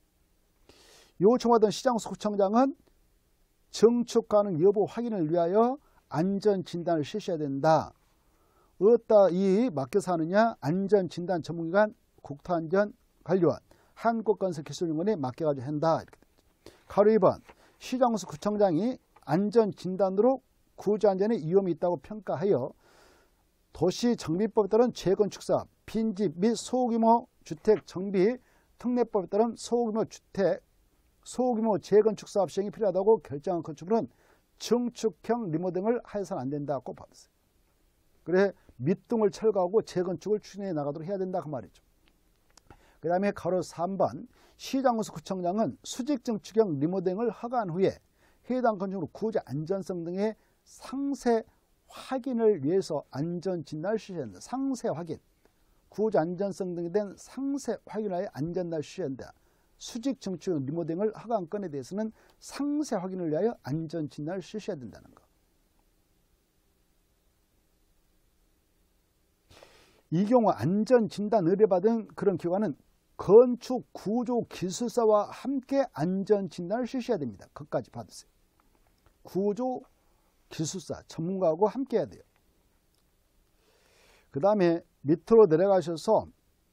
요청하던 시장소구청장은 증축 가능 여부 확인을 위하여 안전진단을 실시해야 된다. 어디다 이 맡겨서 하느냐? 안전진단 전문기관 국토안전관리원 한국건설기술연구원에 맡겨가지고 한다. 이렇게 가로 이 번 시장소구청장이 안전진단으로 구조안전에 위험이 있다고 평가하여 도시정비법에 따른 재건축사업, 빈집 및 소규모 주택 정비 특례법에 따른 소규모 주택, 소규모 재건축사업 시행이 필요하다고 결정한 건축물은 증축형 리모델링을 하여서는 안 된다고 받았어요. 그래 밑둥을 철거하고 재건축을 추진해 나가도록 해야 된다 그 말이죠. 그 다음에 가로 삼 번 시장소구청장은 수직증축형 리모델링을 허가한 후에 해당 건축물 구조 안전성 등의 상세 확인을 위해서 안전진단을 실시한다. 상세 확인. 구조 안전성 등에 대한 상세 확인을 하여 안전진단을 실시한다. 수직 증축형 리모델링을 허가한 건에 대해서는 상세 확인을 위하여 안전진단을 실시해야 된다는 것. 이 경우 안전진단 의뢰받은 그런 기관은 건축구조기술사와 함께 안전진단을 실시해야 됩니다. 그것까지 받으세요. 구조기술사 전문가하고 함께 해야 돼요. 그 다음에 밑으로 내려가셔서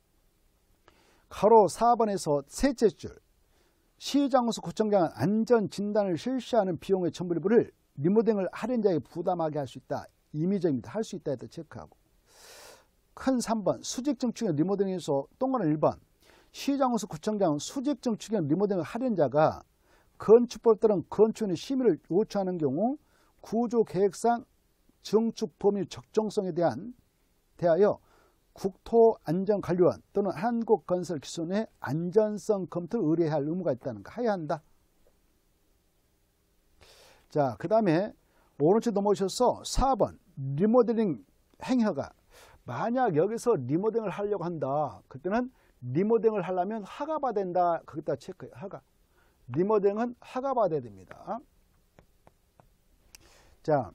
가로 사 번에서 셋째 줄 시장소구청장은 안전진단을 실시하는 비용의 전부 일부를 리모델링을 하려는 자에게 부담하게 할 수 있다. 임의적입니다. 할 수 있다 해도 체크하고 큰 삼 번 수직증축형 리모델링에서 동그란 일 번 시장소구청장은 수직증축형 리모델링을 하려는 자가 건축법에 따른 건축원의 심의를 요청하는 경우 구조계획상 증축 범위 적정성에 대한 대하여 국토안전관리원 또는 한국건설기술원의 안전성 검토를 의뢰해야 할 의무가 있다는 거 해야 한다. 자, 그 다음에 오른쪽 넘어오셔서 사 번 리모델링 행허가 만약 여기서 리모델링을 하려고 한다. 그때는 리모델링을 하려면 허가받아야 된다. 거기다 체크해요. 허가. 리모델링은 허가받아야 됩니다. 자,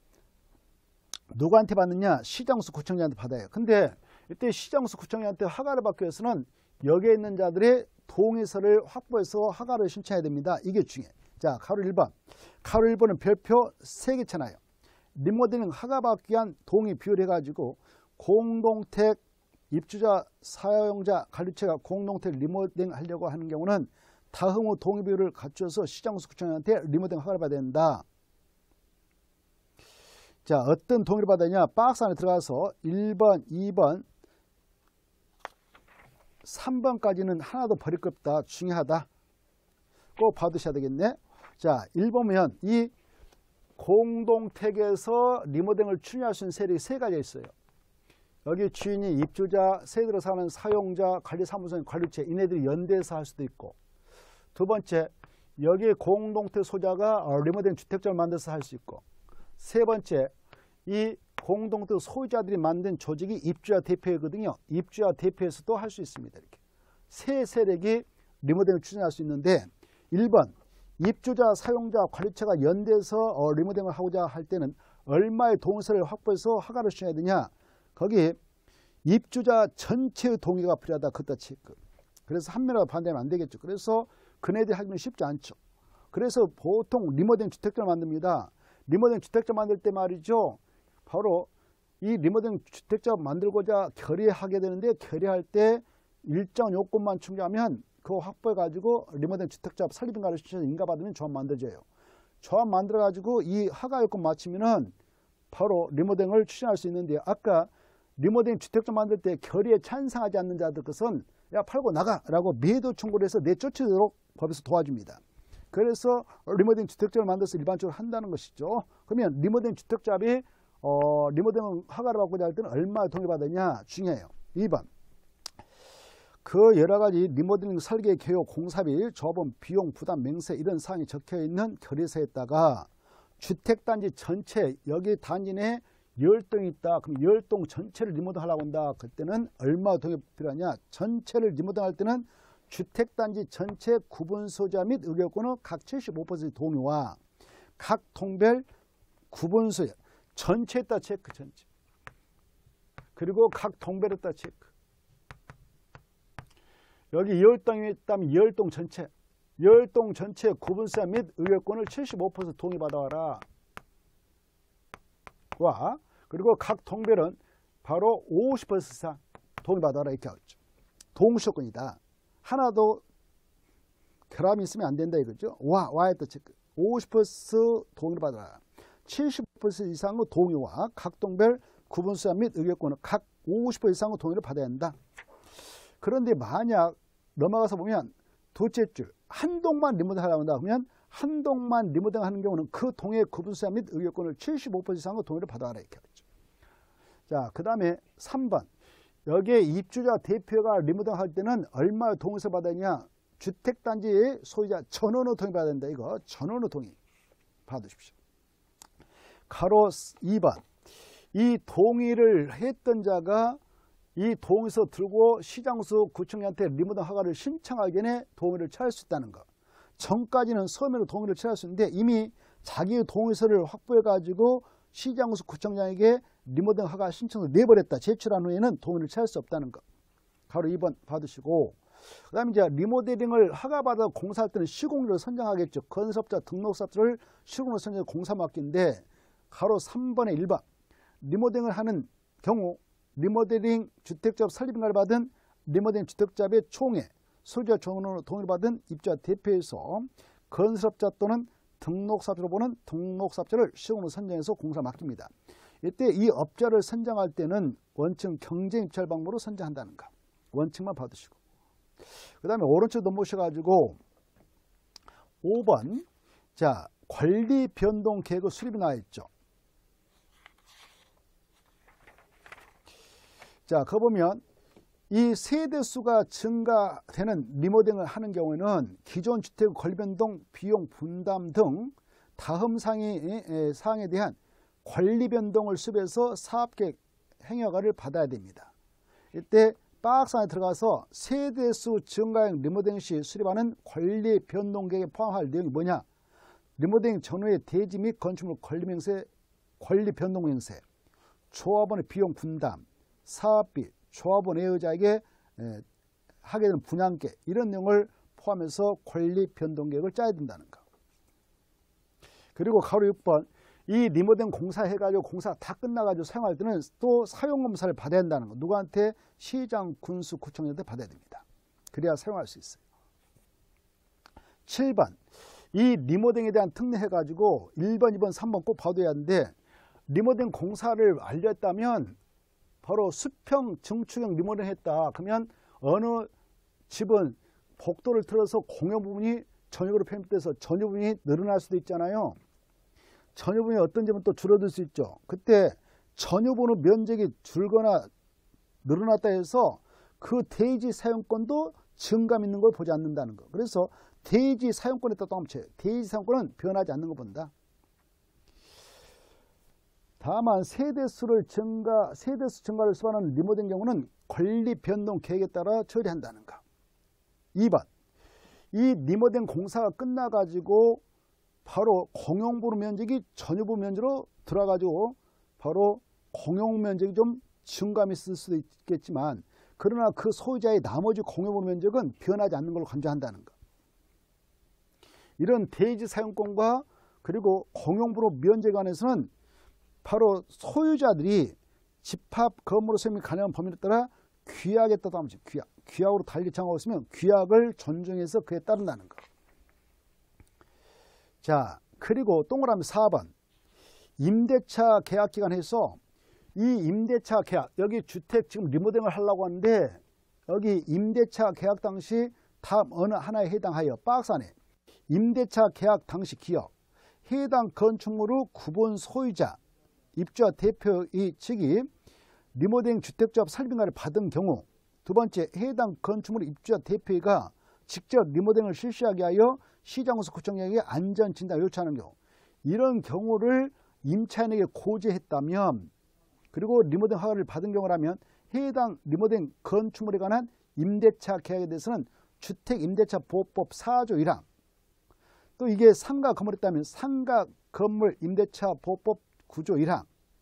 누구한테 받느냐? 시장소구청장한테 받아요. 근데 이때 시장소구청장한테 허가를 받기 위해서는 여기에 있는 자들의 동의서를 확보해서 허가를 신청해야 됩니다. 이게 중요해요. 자, 가로 일 번. 가로 일 번은 별표 세 개 쳐놔요. 리모델링 허가받기 위한 동의 비율 해가지고 공동택 입주자, 사용자, 관리체가 공동택 리모델링 하려고 하는 경우는 다음 후 동의 비율을 갖춰서 시장소구청장한테 리모델링 허가를 받아야 된다. 자, 어떤 동의를 받았냐? 박스 안에 들어가서 일 번, 이 번, 삼 번까지는 하나도 버릴 것 없다. 중요하다. 꼭 받으셔야 되겠네. 자, 일 번면 이 공동택에서 리모델링을 추진할 수 있는 세력이 세 가지가 있어요. 여기 주인이 입주자, 새 들어 사는 사용자, 관리사무소, 관리체 이네들이 연대해서 할 수도 있고, 두 번째 여기 공동택 소유자가 리모델링 주택점을 만들어서 할 수 있고, 세 번째 이 공동택 소유자들이 만든 조직이 입주자 대표이거든요. 입주자 대표에서도 할 수 있습니다. 이렇게 세 세력이 리모델링을 추진할 수 있는데 일 번 입주자, 사용자, 관리처가 연대해서 어, 리모델링을 하고자 할 때는 얼마의 동의서를 확보해서 허가를 주셔야 되냐. 거기 입주자 전체의 동의가 필요하다. 그것도 체크. 그래서 한 명이라도 반대하면 안 되겠죠. 그래서 그네들이 하기는 쉽지 않죠. 그래서 보통 리모델링 주택자를 만듭니다. 리모델링 주택자 만들 때 말이죠. 바로 이 리모델링 주택자 만들고자 결의하게 되는데 결의할 때 일정 요건만 충족하면 그거 확보해 가지고 리모델링 주택자 설립인가를 신청해서 인가받으면 조합 만들어져요. 조합 만들어 가지고 이 허가 요건 맞추면은 바로 리모델링을 추진할 수 있는데 아까 리모델링 주택자 만들 때 결의에 찬성하지 않는 자들 것은 야 팔고 나가라고 매도 청구를 해서 내쫓도록 법에서 도와줍니다. 그래서 리모델링 주택자를 만들어서 일반적으로 한다는 것이죠. 그러면 리모델링 주택자비 어, 리모델링 허가를 받고자 할 때는 얼마 동의받느냐 중요해요. 이 번 그 여러 가지 리모델링 설계, 개요, 공사비, 조합원 비용 부담 명세 이런 사항이 적혀 있는 결의서에다가 주택단지 전체 여기 단지 내에 열 동이 있다. 그럼 열 동 전체를 리모델링 하려고 한다. 그때는 얼마 동의 필요하냐. 전체를 리모델링 할 때는 주택단지 전체 구분 소유자 및 의결권은 각 칠십오 퍼센트 동의와 각 동별 구분 소유 전체에다 체크 전체. 그리고 각 동별에다 체크. 여기 열 동이 있다면 열 동 전체. 열 동 전체 구분 소유자 및 의결권을 칠십오 퍼센트 동의받아와라. 와 그리고 각 동별은 바로 오십 퍼센트 이상 동의받아라 이렇게 하죠. 동시효권이다. 하나도 결함이 있으면 안 된다 이거죠. 와, 와에다 체크. 오십 퍼센트 동의를 받아라. 칠십 퍼센트 이상의 동의와 각 동별 구분 소유자 및 의결권은 각 오십 퍼센트 이상의 동의를 받아야 한다. 그런데 만약 넘어가서 보면 둘째 줄 한 동만 리모델링 하려고 한다 그러면 한 동만 리모델링 하는 경우는 그 동의 구분 소유자 및 의결권을 칠십오 퍼센트 이상의 동의를 받아라 이렇게 하죠. 자, 그 다음에 삼 번 여기에 입주자 대표가 리모델링 할 때는 얼마의 동의서 받았냐. 주택단지 소유자 전원의 동의 받아야 된다. 이거 전원의 동의 받으십시오. 가로 이 번 이 동의를 했던 자가 이 동의서 들고 시장수 구청장한테 리모델링 허가를 신청하기 전에 동의를 취할 수 있다는 거. 전까지는 서면으로 동의를 취할 수 있는데 이미 자기의 동의서를 확보해 가지고 시장수 구청장에게 리모델링 허가 신청을 내버렸다. 제출한 후에는 동의를 취할 수 없다는 거. 가로 이 번 받으시고 그 다음에 이제 리모델링을 허가받아 공사할 때는 시공료를 선정하겠죠. 건설업자 등록사업자를 시공료 선정해 공사 맡긴데 가로 삼 번에 일 번 리모델링을 하는 경우 리모델링 주택자업 설립인가를 받은 리모델링 주택자업의 총회 소유자 전원으로 동의를 받은 입주자 대표에서 건설업자 또는 등록사업자로 보는 등록사업자를 시공으로 선정해서 공사 맡깁니다. 이때 이 업자를 선정할 때는 원칙 경쟁입찰 방법으로 선정한다는 거. 원칙만 받으시고 그 다음에 오른쪽 넘보셔가지고 오 번 자 관리 변동 계획의 수립이 나와 있죠. 자, 그 보면 이 세대수가 증가되는 리모델링을 하는 경우에는 기존 주택의 권리 변동, 비용 분담 등 다음 상의 사항에 대한 권리 변동을 수립해서 사업계획 행여가를 받아야 됩니다. 이때 박스 안에 들어가서 세대수 증가형 리모델링 시 수립하는 권리 변동 계획에 포함할 내용이 뭐냐? 리모델링 전후의 대지 및 건축물 권리 명세, 권리 변동 명세, 조합원의 비용 분담, 사업비, 조합원 애의자에게 하게 되는 분양계 이런 내용을 포함해서 권리 변동 계획을 짜야 된다는 거. 그리고 가로 육 번 이 리모델링 공사해가지고 공사 다 끝나가지고 사용할 때는 또 사용검사를 받아야 한다는 거. 누구한테? 시장, 군수, 구청장한테 받아야 됩니다. 그래야 사용할 수 있어요. 칠 번 이 리모델링에 대한 특례 해가지고 일 번, 이 번, 삼 번 꼭 봐둬야 하는데 리모델링 공사를 알렸다면 바로 수평 증축형 리모델링 했다. 그러면 어느 집은 복도를 틀어서 공용 부분이 전역으로 편입돼서 전유 부분이 늘어날 수도 있잖아요. 전유 부분이 어떤 집은 또 줄어들 수 있죠. 그때 전유 부분의 면적이 줄거나 늘어났다 해서 그 대지 사용권도 증감 있는 걸 보지 않는다는 거. 그래서 대지 사용권에 따라 또 쳐요. 대지 사용권은 변하지 않는 거 본다. 다만 세대수를 증가, 세대수 증가를 수반하는 리모델링 경우는 권리 변동 계획에 따라 처리한다는 거. 이 번 이 리모델링 공사가 끝나가지고 바로 공용부로 면적이 전유부 면적으로 들어가지고 바로 공용 면적이 좀 증감이 있을 수도 있겠지만, 그러나 그 소유자의 나머지 공용부 면적은 변하지 않는 걸로 간주한다는 것. 이런 대지 사용권과 그리고 공용부로 면적에 관해서는 바로 소유자들이 집합 건물로 소임이 가능한 범위에 따라 규약에 따라 규약, 규약으로 달리 정하고 있으면 규약을 존중해서 그에 따른다는 것. 자, 그리고 동그라미 사 번 임대차 계약 기간에서 이 임대차 계약, 여기 주택 지금 리모델링을 하려고 하는데 여기 임대차 계약 당시 다음 어느 하나에 해당하여 박스 안에 임대차 계약 당시 기업, 해당 건축물의 구분 소유자, 입주자 대표의 측이 리모델링 주택조합 설립인가를 받은 경우, 두 번째 해당 건축물 입주자 대표가 직접 리모델링을 실시하게 하여 시장구청장에게 안전진단을 요청하는 경우, 이런 경우를 임차인에게 고지했다면, 그리고 리모델링 허가를 받은 경우라면 해당 리모델링 건축물에 관한 임대차 계약에 대해서는 주택임대차보호법 사 조 일 항, 또 이게 상가 건물이었다면 상가 건물 임대차 보호법 구 조 일 항,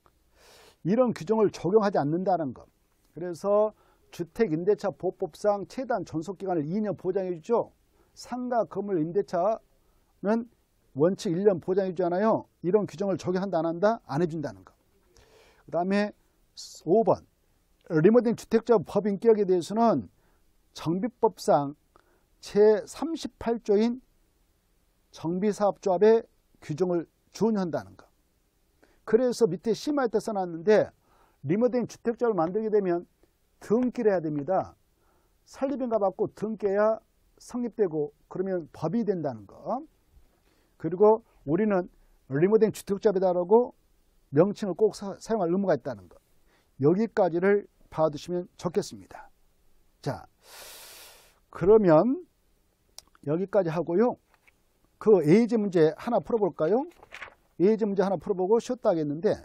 이런 규정을 적용하지 않는다는 것. 그래서 주택임대차보호법상 최단 존속기간을 이 년 보장해 주죠. 상가 건물 임대차는 원칙 일 년 보장해 주잖아요. 이런 규정을 적용한다 안 한다? 안 해준다는 것. 그 다음에 오 번 리모델링 주택조합 법인격에 대해서는 정비법상 제삼십팔 조인 정비사업조합의 규정을 준용한다는 것. 그래서 밑에 심화에 때 써놨는데, 리모델링 주택조합을 만들게 되면 등기를 해야 됩니다. 설립인가 받고 등기해야 성립되고 그러면 법이 된다는 거. 그리고 우리는 리모델링 주택조합이다라고 명칭을 꼭 사, 사용할 의무가 있다는 것. 여기까지를 봐두시면 좋겠습니다. 자, 그러면 여기까지 하고요. 그 에이지 문제 하나 풀어볼까요? 에이지 문제 하나 풀어보고 쉬었다 하겠는데,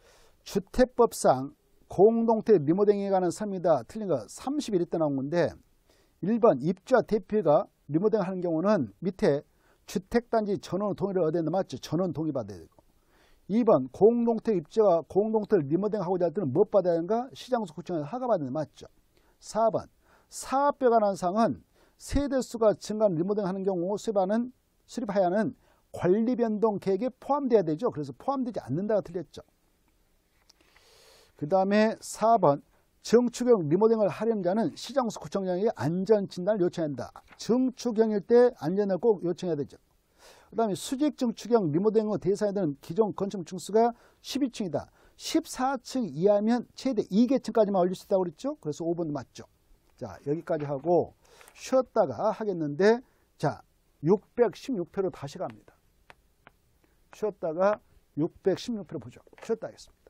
주택법상 공동택 리모델링에 관한 설명이다 틀린 거 삼십일 회 때 나온 건데, 일 번 입주자 대표가 리모델링 하는 경우는 밑에 주택단지 전원 동의를 얻어야 되는 맞죠? 전원 동의 받아야 되고. 이 번 공동택 입주자가 공동택 리모델링 하고자 할 때는 뭐 받아야 하는가? 시장구청에서 허가 받는 맞죠? 사 번 사업에 관한 사항은 세대수가 증가한 리모델링 하는 경우 수립하는 수립해야 하는 관리변동 계획에 포함돼야 되죠. 그래서 포함되지 않는다가 틀렸죠. 그 다음에 사 번 증축형 리모델링을 하려는 자는 시장구청장에게 안전진단을 요청해야 한다. 증축형일 때 안전을 꼭 요청해야 되죠. 그 다음에 수직 증축형 리모델링을 대상에 드는 기존 건축물 층수가 십이 층이다. 십사 층 이하면 최대 이 계층까지만 올릴 수 있다고 그랬죠. 그래서 오 번도 맞죠. 자, 여기까지 하고 쉬었다가 하겠는데, 자, 육백십육 회로 다시 갑니다. 쉬었다가 육백십육 회로 보죠. 쉬었다 하겠습니다.